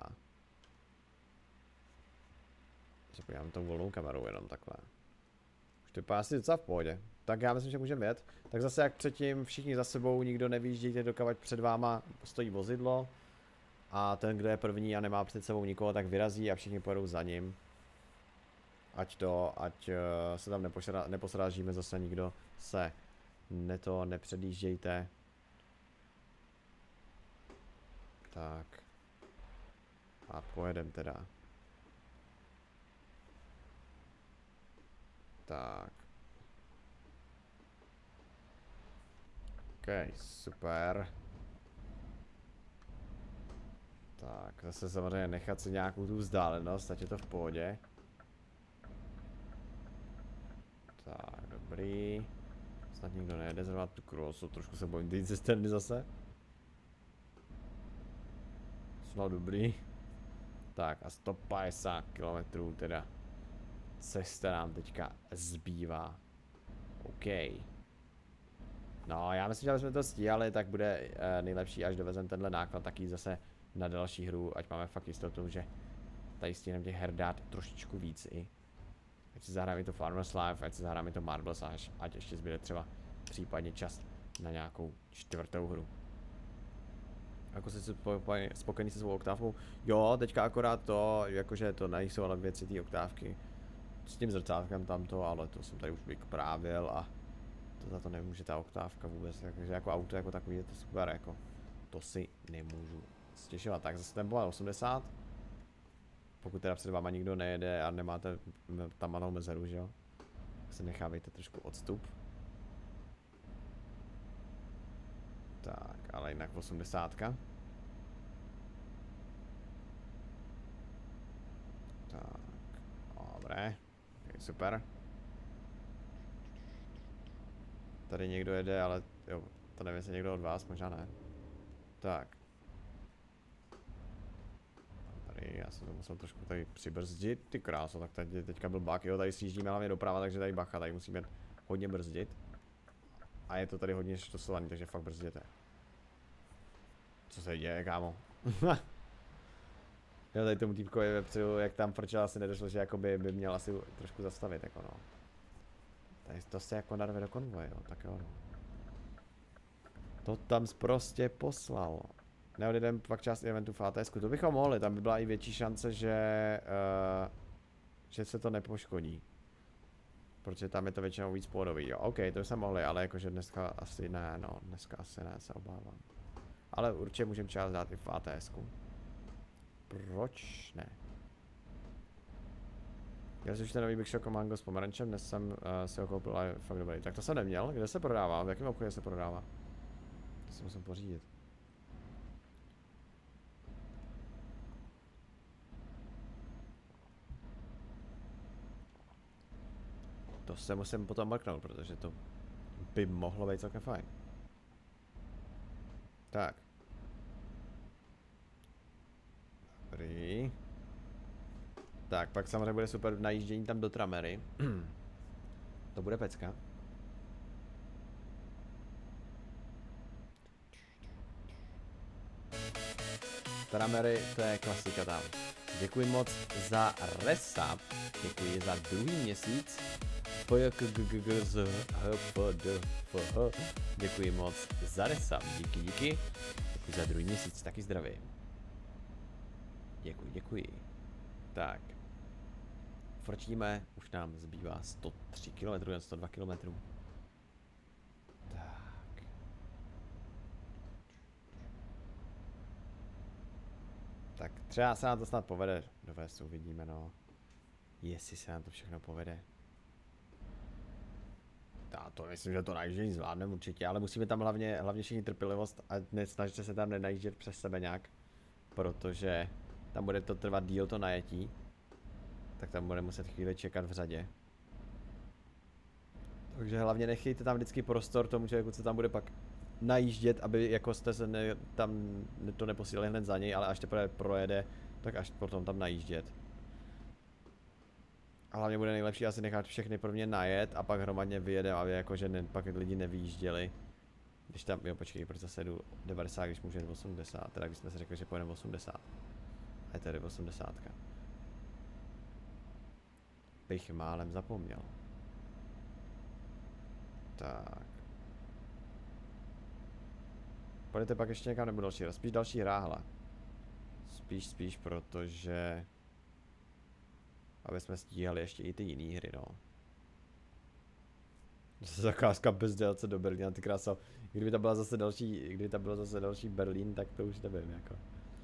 Se podívám tou volnou kamerou jenom takhle. Už to vypadá asi docela v pohodě. Tak já myslím, že můžeme jet. Tak zase jak předtím, všichni za sebou, nikdo nevyjíždějte, dokavať před váma stojí vozidlo. A ten, kdo je první a nemá před sebou nikoho, tak vyrazí a všichni pojedou za ním. Ať se tam neposrážíme zase nikdo se nepředjíždějte. Tak. A pojedem teda. Tak. OK, super. Tak, zase samozřejmě nechat si nějakou tu vzdálenost, ať je to v pohodě. Tak, dobrý. Snad nikdo nejede zrovna tu krosu, trošku se bojím té cisterny zase. Snad dobrý. Tak a 150 km teda cesta nám teďka zbývá. OK. No, já myslím, že jsme to stíhali, tak bude nejlepší, až dovezem tenhle náklad taky zase na další hru, ať máme fakt jistotu, že tady stihneme těch her dát trošičku víc i. Ať si zahráme to Farmers Life, ať si zahráme to Marbles, ať ještě zbyde třeba případně čas na nějakou čtvrtou hru. Jako jsi spokojený se svou oktávkou? Jo, teďka akorát to, jakože to nejsou ale věci té oktávky. S tím zrcátkem tamto, ale to jsem tady už vypravil a to za to nemůže ta oktávka vůbec, takže jako auto jako takový je to super, jako to si nemůžu stěšovat. Tak zase tempo 80. Pokud teda před váma nikdo nejede a nemáte tam malou mezeru, že jo, tak se nechávejte trošku odstup. Tak, ale jinak 80. Tak, dobré, okay, super. Tady někdo jede, ale jo, to nevím, jestli někdo od vás, možná ne. Tak. já jsem to musel trošku tady přibrzdit, ty kráso, tak tady teďka byl bug, jo, tady sjíždíme hlavně doprava, takže tady bacha, tady musíme hodně brzdit. A je to tady hodně štosovaný, takže fakt brzděte. Co se děje, kámo? Jo, tady tomu týpkovi vepředu, jak tam frčel, asi nedošlo, že jakoby by měl asi trošku zastavit, jako no. Tady to se jako narve do konvoje, jo, tak jo no. To tam prostě poslal. Neodjedeme pak část eventu v ATSku, to bychom mohli, tam by byla i větší šance, že se to nepoškodí. Protože tam je to většinou víc plodový, jo, OK, to jsme mohli, ale jakože dneska asi ne, no, dneska asi ne, se obávám. Ale určitě můžeme část dát i v ATSku. Proč ne? Já jsem už ten nový Big Shock Mango s pomerančem, dnes jsem si ho koupil a je fakt dobrý. Tak to jsem neměl, kde se prodává, v jakém obchodě se prodává? To si musím pořídit. To se musím potom mrknout, protože to by mohlo být celkem fajn. Tak. Dobrý. Tak, pak samozřejmě bude super najíždění tam do Tramery. To bude pecka. Tramery, to je klasika tam. Děkuji moc za resub. Děkuji za druhý měsíc. Děkuji moc za resub. Díky, díky. Děkuji za druhý měsíc, taky zdraví. Děkuji, děkuji. Tak. Frčíme, už nám zbývá 103 km, jen 102 km. Tak. Tak třeba se nám to snad povede dovést, uvidíme no. Jestli se nám to všechno povede. Já to myslím, že to najíždění zvládneme určitě, ale musíme tam hlavně všichni trpělivost a nesnažte se tam nenajíždět přes sebe nějak. Protože tam bude to trvat díl to najetí. Tak tam bude muset chvíli čekat v řadě. Takže hlavně nechejte tam vždycky prostor tomu člověku, co tam bude pak najíždět, aby jako jste se tam to neposílali hned za něj, ale až teprve projede, tak až potom tam najíždět. A hlavně bude nejlepší asi nechat všechny prvně najet a pak hromadně vyjede, aby jakože pak lidi nevyjížděli. Když tam, jo počkej, proč zase jdu 90, když může 80, teda když jsme si řekli, že pojedeme 80. A je tady 80. Bych málem zapomněl. Tak. Pojďte pak ještě někam nebo další hra, spíš další hra, hele. Spíš, protože... Aby jsme stíhali ještě i ty jiné hry, no. Zase zakázka bez délce do Berlína, ty krása. Kdyby tam byla zase další Berlín, tak to už nevím, jako.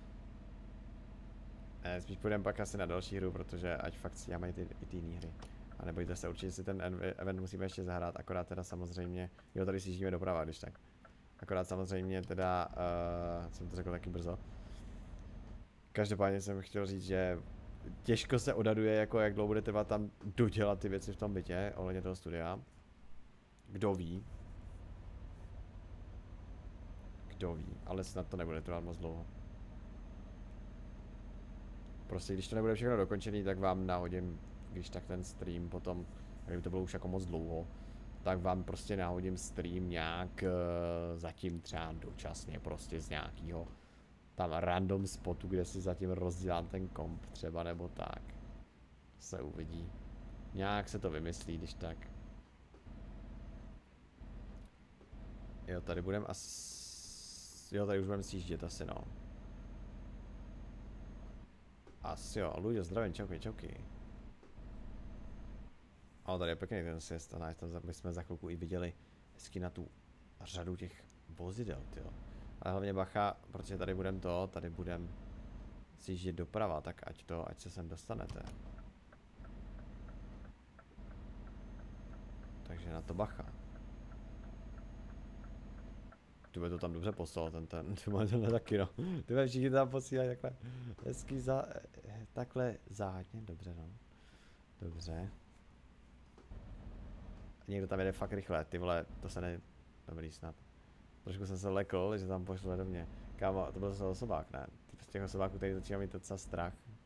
Spíš půjdeme pak asi na další hru, protože ať fakt stíháme i ty jiné hry. A nebojte se, určitě si ten event musíme ještě zahrát, akorát teda samozřejmě, jo tady si jíždíme doprava, když tak. Akorát samozřejmě teda, jsem to řekl taky brzo. Každopádně jsem chtěl říct, že těžko se odhaduje, jako jak dlouho bude trvat tam dodělat ty věci v tom bytě, ohledně toho studia. Kdo ví? Kdo ví, ale snad to nebude trvat moc dlouho. Prostě když to nebude všechno dokončený, tak vám nahodím, když tak ten stream potom, kdyby to bylo už jako moc dlouho, tak vám prostě nahodím stream nějak zatím třeba dočasně prostě z nějakého tam random spotu, kde si zatím rozdělám ten komp třeba nebo tak. Se uvidí. Nějak se to vymyslí, když tak. Jo, tady budeme asi... Jo, tady už budeme sjíždět asi no. Asi jo, Luďo, zdravím, čauky. Ale tady je pěkný ten sjezd a tam my jsme za chvilku i viděli hezky na tu řadu těch vozidel, tyjo. Ale hlavně bacha, protože tady budem sjíždět doprava, tak ať se sem dostanete. Takže na to bacha. Ty to tam dobře poslal, tenhle taky no. Ty všichni tam posílají takhle hezký takhle záhadně, dobře no. Dobře. A někdo tam jede fakt rychle, ty vole, to se ne... Dobrý snad. Trošku jsem se lekl, že tam pošle do mě. Kámo, to byl zase osobák, ne? Ty z těch osobáků tady začíná mít docela strach.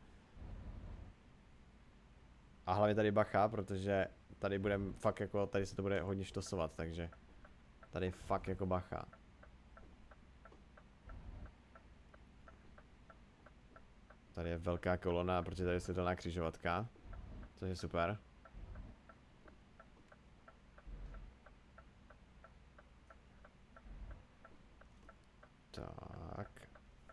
A hlavně tady bacha, protože tady budeme fakt jako, tady se to bude hodně štosovat, takže tady fakt jako bacha. Tady je velká kolona, protože tady je světelná křižovatka, což je super. Tak.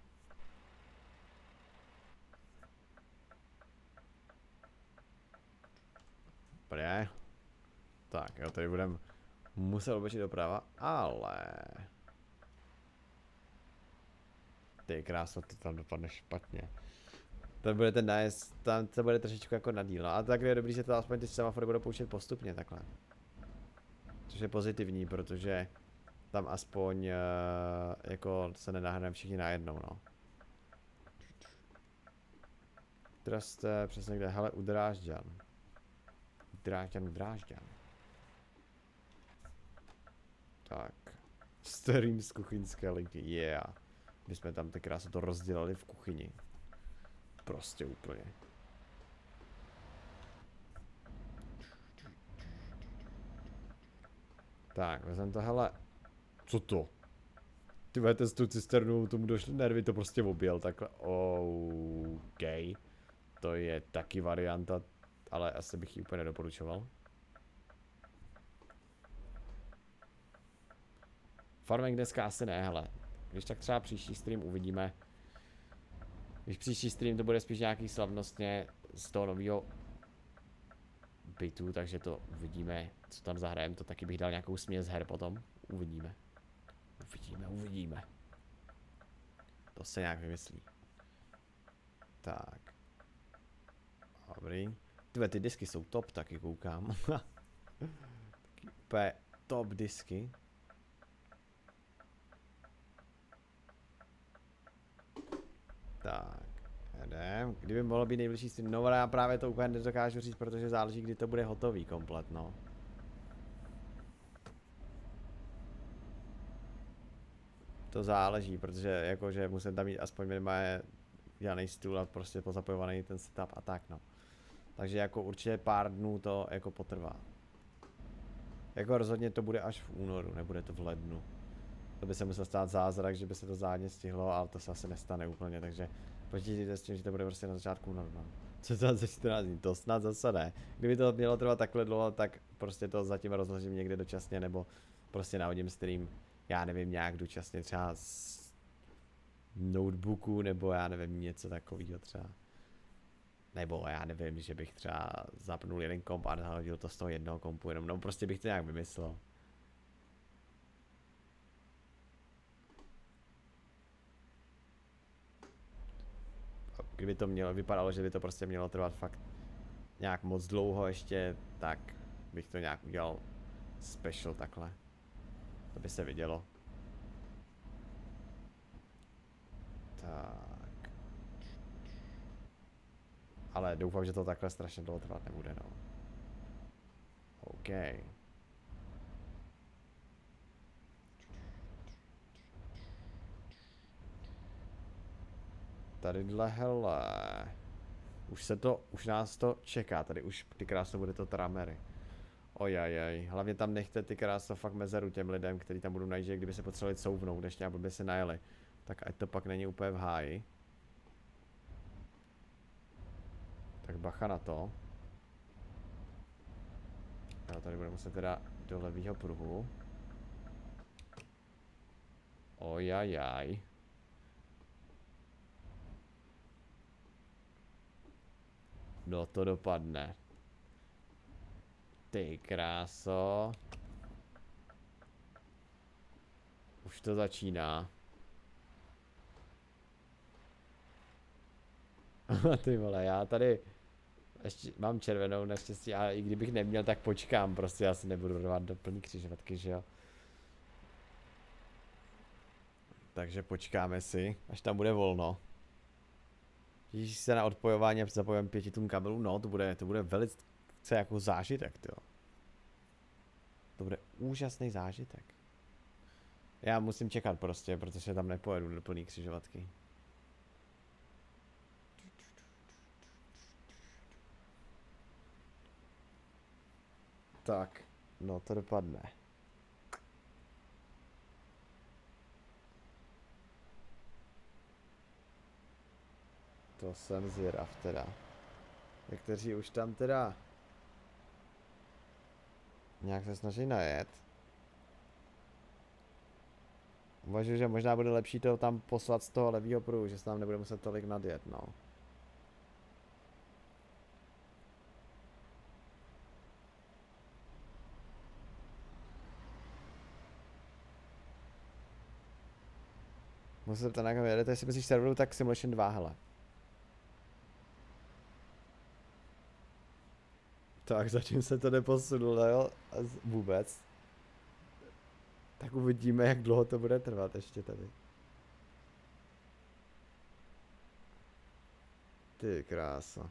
Dobré. Tak, jo, tady budeme muset obočit doprava, ale... Ty krása, to tam dopadne špatně. To bude ten nájezd, tam to bude trošičku jako na díl, no, a tak je dobrý, že to aspoň ty semafory budou pouštět postupně takhle. Což je pozitivní, protože tam aspoň jako se nenahrneme všichni najednou, no. Teda jste přesně kde, hele, u Drážďan. Drážďan. Tak. Stream z kuchyňské linky, yeah. My jsme tam tak krásně to rozdělali v kuchyni. Prostě úplně. Tak, vezmeme to, hele. Co to? Ty vete s tu cisternu, tomu došly nervy, to prostě objel takhle. OK. To je taky varianta, ale asi bych ji úplně nedoporučoval. Farming dneska asi ne, hele. Když tak třeba příští stream uvidíme. Když příští stream to bude spíš nějaký slavnostně z toho nového bytu, takže to uvidíme, co tam zahrajeme. To taky bych dal nějakou směs her potom. Uvidíme. Uvidíme. To se nějak vymyslí. Tak. Dobrý. Ty disky jsou top, taky koukám. Taky úplně top disky. Tak, jedem. Kdyby mohlo být nejbližší stream, no já právě to úplně nedokážu říct, protože záleží, kdy to bude hotový komplet, no. To záleží, protože jakože musím tam mít aspoň minimálně dělaný stůl a prostě pozapojovaný ten setup a tak, no. Takže jako určitě pár dnů to jako potrvá. Jako rozhodně to bude až v únoru, nebude to v lednu. To by se musel stát zázrak, že by se to záhodně stihlo, ale to se asi nestane úplně, takže počítejte s tím, že to bude prostě na začátku únoru, no. Co to za 14 dní? To snad zase ne. Kdyby to mělo trvat takhle dlouho, tak prostě to zatím rozložím někde dočasně, nebo prostě nahodím stream, já nevím, nějak dočasně třeba z notebooku, nebo já nevím, něco takového třeba. Nebo já nevím, že bych třeba zapnul jeden komp a nahodil to z toho jednoho kompu jenom, no prostě bych to nějak vymyslel. Kdyby to vypadalo, že by to prostě mělo trvat fakt nějak moc dlouho ještě, tak bych to nějak udělal special takhle. To by se vidělo. Tak. Ale doufám, že to takhle strašně dlouho trvat nebude, no. OK. Tadyhle, hele. Už nás to čeká, tady už ty krásno bude to tramery. Ojajaj, hlavně tam nechte ty krásno fakt mezeru těm lidem, kteří tam budou najít, že kdyby se potřebovali couvnout, než nějak by se najeli. Tak ať to pak není úplně v háji. Tak bacha na to. Já tady budeme muset teda do levýho pruhu. Ojajaj. No to dopadne. Ty kráso. Už to začíná. Ty vole, já tady ještě mám červenou naštěstí, ale i kdybych neměl, tak počkám, prostě já si nebudu rvat do plný křižovatky, že jo. Takže počkáme si, až tam bude volno. Když se na odpojování a zapojím 5 tun kabelů, no to bude velice jako zážitek, jo. To bude úžasný zážitek. Já musím čekat prostě, protože tam nepojedu do plný křižovatky. Tak, no to dopadne. To jsem zvědav teda. Někteří už tam teda nějak se snaží najet. Uvažuji, že možná bude lepší to tam poslat z toho levýho pruhu, že se tam nebude muset tolik nadjet, no. Musím se ptát, jak jedete, jestli myslíš serveru, tak Simulation 2, hele. Tak zatím se to neposunulo, jo, vůbec. Tak uvidíme, jak dlouho to bude trvat ještě tady. Ty krása.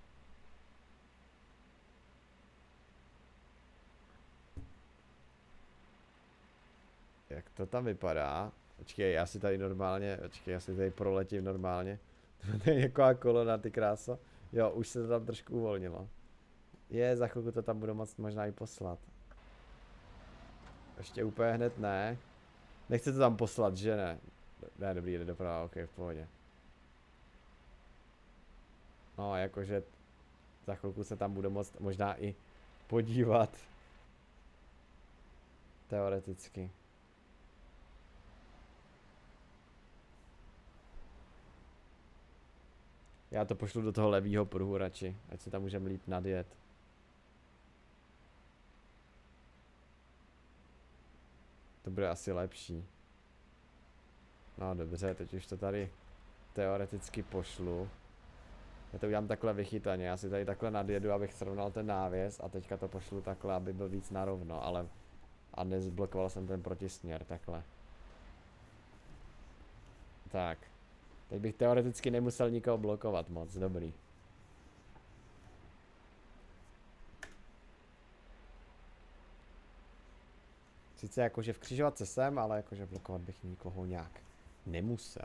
Jak to tam vypadá? Počkej, já si tady normálně, já si tady proletím normálně. To je nějaká kolona, ty kráso. Jo, už se to tam trošku uvolnilo. Za chvilku to tam budu moct možná i poslat. Ještě úplně hned ne. Nechci to tam poslat, že ne? Ne, dobrý, jde doprava, ok, v pohodě. No, jakože za chvilku se tam budu moct možná i podívat. Teoreticky. Já to pošlu do toho levýho pruhu radši, ať se tam můžeme líp nadjet. To bude asi lepší. No dobře, teď už to tady teoreticky pošlu. Já to udělám takhle vychytaně, já si tady takhle nadjedu, abych srovnal ten návěs a teďka to pošlu takhle, aby byl víc narovno, ale... A nezblokoval jsem ten protisměr, takhle. Tak. Teď bych teoreticky nemusel nikoho blokovat moc, dobrý. Sice jakože v křižovatce jsem, ale jakože blokovat bych nikoho nějak nemusel.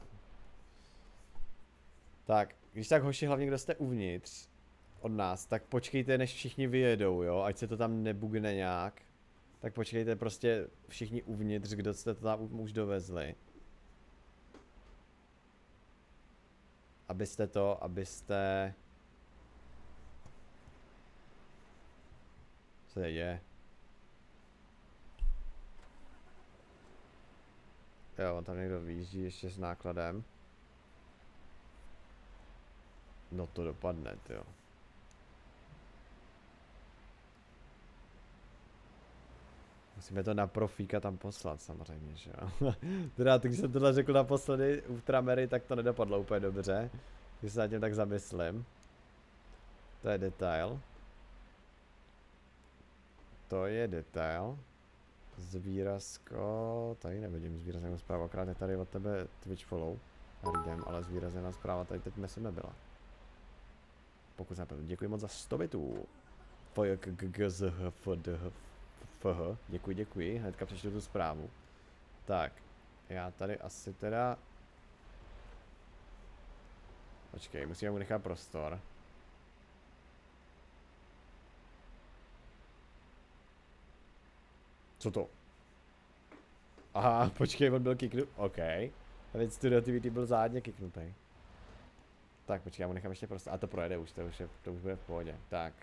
Tak, když tak hoši, hlavně kdo jste uvnitř od nás, tak počkejte, než všichni vyjedou, jo, ať se to tam nebugne nějak. Tak počkejte prostě všichni uvnitř, kdo jste to tam už dovezli. Abyste... Co se děje? Jo, on tam někdo vyjíždí ještě s nákladem. No to dopadne, jo. Musíme to na profíka tam poslat samozřejmě, že jo. Teda, když jsem tohle řekl naposledy u Tramery, tak to nedopadlo úplně dobře. Když se na tím tak zamyslím. To je detail. To je detail. Zvýrazko, tady nevidím zvýrazněnou zprávu, akorát je tady od tebe Twitch follow. Jdem, ale zvýrazněná zpráva tady teď myslím nebyla. Pokud se nepevím, děkuji moc za 100 bitů. Děkuji, hnedka přečtu tu zprávu. Tak, já tady asi teda... Počkej, musíme mu nechat prostor. Co to? Aha, počkej, on byl kicknut. OK. A teď Studio TVT byl zádně kicknutý. Tak, počkej, já mu nechám ještě prostor. A to projede už, to už bude v pohodě. Tak.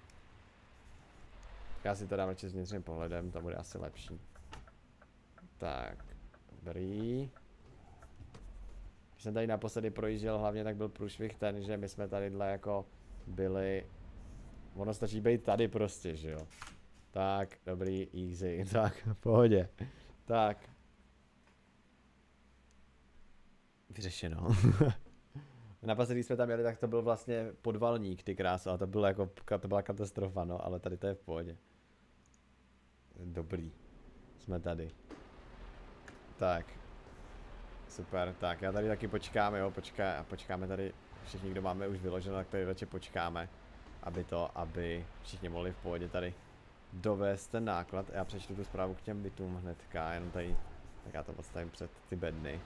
Já si to dám radši s vnitřním pohledem, to bude asi lepší. Tak, dobrý. Když jsem tady naposledy projížděl hlavně, tak byl průšvih ten, že my jsme tadyhle jako byli... Ono stačí být tady prostě, že jo. Tak, dobrý, easy, tak, v pohodě. Tak. Vyřešeno. Naposledy, když jsme tam jeli, tak to byl vlastně podvalník, ty krása, a to bylo jako, to byla katastrofa, no, ale tady to je v pohodě. Dobrý. Jsme tady. Tak. Super, tak já tady taky počkám, jo, počkáme tady všichni, kdo máme už vyloženo, tak tady radši počkáme, aby všichni mohli v pohodě tady dovést ten náklad. Já přečtu tu zprávu k těm bytům hnedka, jenom tady, tak já to postavím před ty bedny.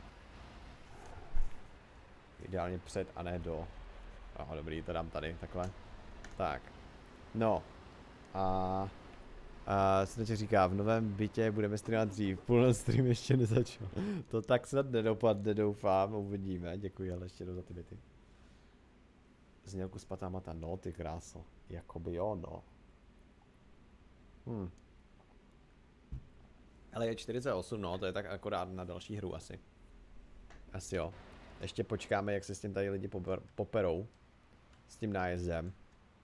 Ideálně před a ne do. Aha, dobrý, to dám tady, takhle. Tak. No. A... A Sneček říká, v novém bytě budeme streamovat dřív, půl stream ještě nezačal. To tak snad nedopadne, doufám, uvidíme, děkuji ale ještě za ty byty. Znělku spatá mata, no ty kráso, jakoby jo, no. Ale je 48, no, to je tak akorát na další hru asi. Asi jo. Ještě počkáme, jak se s tím tady lidi poperou. S tím nájezdem.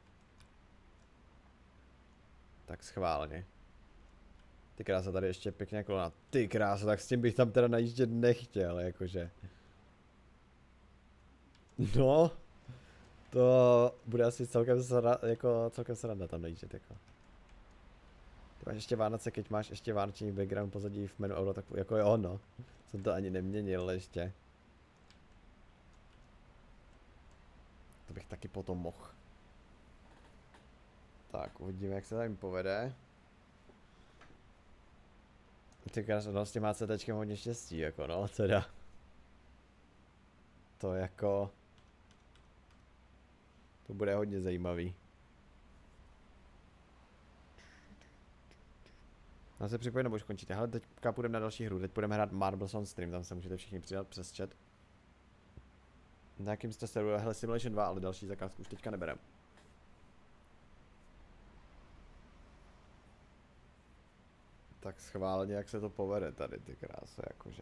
Tak schválně. Ty krása, tady ještě pěkně kolona. Ty krása, tak s tím bych tam teda najíždět nechtěl, jakože. No. To bude asi celkem sranda tam najíždět, jako. Ty máš ještě Vánoce, keď máš ještě vánoční background pozadí v menu Euro, tak jako jo, no. Jsem to ani neměnil ještě. To bych taky potom mohl. Tak, uvidíme, jak se tam povede. Ty krásno, no, s tím HCTčkem hodně štěstí, jako no, teda. To jako... To bude hodně zajímavý. No se připojit nebo už končíte. Hele, teďka půjdeme na další hru, teď půjdeme hrát Marbles on Stream, tam se můžete všichni přidat přes chat. Na jakým jste serveru, hele Simulation 2, ale další zakázku už teďka neberem. Tak schválně, jak se to povede tady, ty krásy, jakože.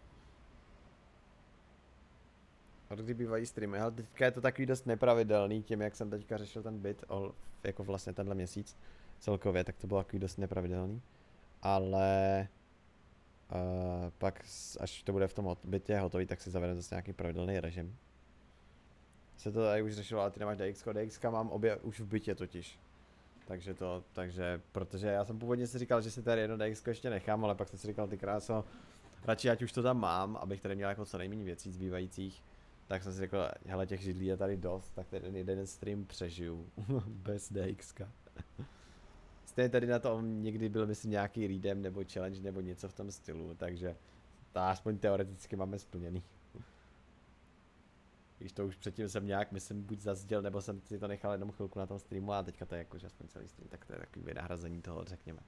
Od kdy bývají streamy, ale teďka je to takový dost nepravidelný, tím jak jsem teďka řešil ten byt, jako vlastně tenhle měsíc celkově, tak to bylo takový dost nepravidelný. Ale pak, až to bude v tom bytě hotový, tak si zavedeme zase nějaký pravidelný režim. Se to tady už řešilo, ale ty nemáš DX, DXka mám obě už v bytě totiž. Takže, protože já jsem původně si říkal, že si tady jedno DX ještě nechám, ale pak jsem si říkal, ty kráso, radši ať už to tam mám, abych tady měl jako co nejméně věcí zbývajících. Tak jsem si řekl, hele, těch židlí je tady dost, tak ten jeden stream přežiju, bez DXka. Stejně tady na tom někdy byl, myslím, nějaký readem nebo challenge nebo něco v tom stylu, takže to aspoň teoreticky máme splněný. Víš, to už předtím jsem nějak, myslím, buď zazděl, nebo jsem si to nechal jenom chvilku na tom streamu a teďka to je jakože aspoň celý stream, tak to je takový vynahrazení toho, řekněme.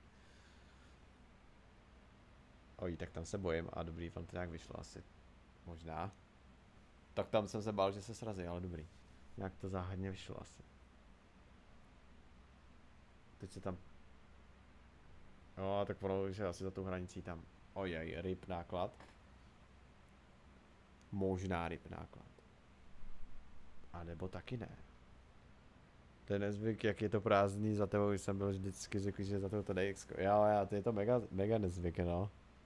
Oj, tak tam se bojím a dobrý, vám to nějak vyšlo asi. Možná. Tak tam jsem se bál, že se srazí, ale dobrý. Nějak to záhadně vyšlo asi. Teď se tam... No, tak ono už je asi za tou hranicí tam. Ojej, ryb náklad. Možná ryb náklad. A nebo taky ne. Ten nezvyk, jak je to prázdný, za tebou jsem byl vždycky zvyklý, že za tebou to DX. Jo, to je to mega nezvyk, no.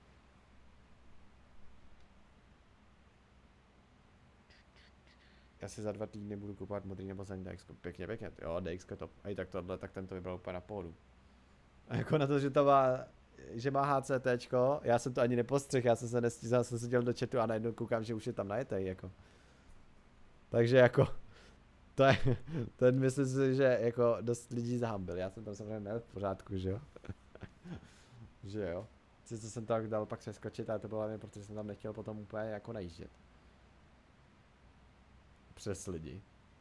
Já si za 2 týdny budu kupovat modrý nebo zelený DX. Pěkně, jo, DX top. Ej, tak tohle, tak ten to vybral úplně na pohodu. A jako na to, že to má, že má HCTčko, já jsem to ani nepostřehl, já jsem se nestízal, jsem se dělal do chatu a najednou koukám, že už je tam najetej, jako. Takže jako, to je, ten myslím si, že jako dost lidí zahambil, já jsem tam samozřejmě měl v pořádku, že jo. Že jo. Sice jsem tak dal pak přeskočit, ale to bylo hlavně, protože jsem tam nechtěl potom úplně jako najíždět. Přes lidi.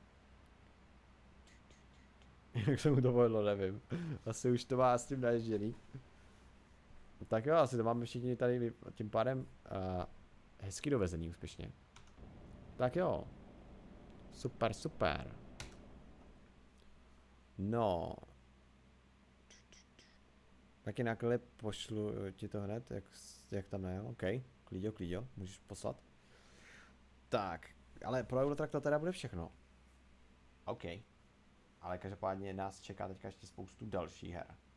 Jak se mu to povedlo, nevím. Asi už to má s tím naježděný. Tak jo, asi to máme všichni tady tím pádem hezky dovezený úspěšně. Tak jo. Super, super. No. Taky na klip pošlu ti to hned, jak tam nejel, ok. Klíďo, můžeš poslat. Tak, ale pro Eurotrack to teda bude všechno. OK. Ale každopádně nás čeká teďka ještě spoustu dalších her.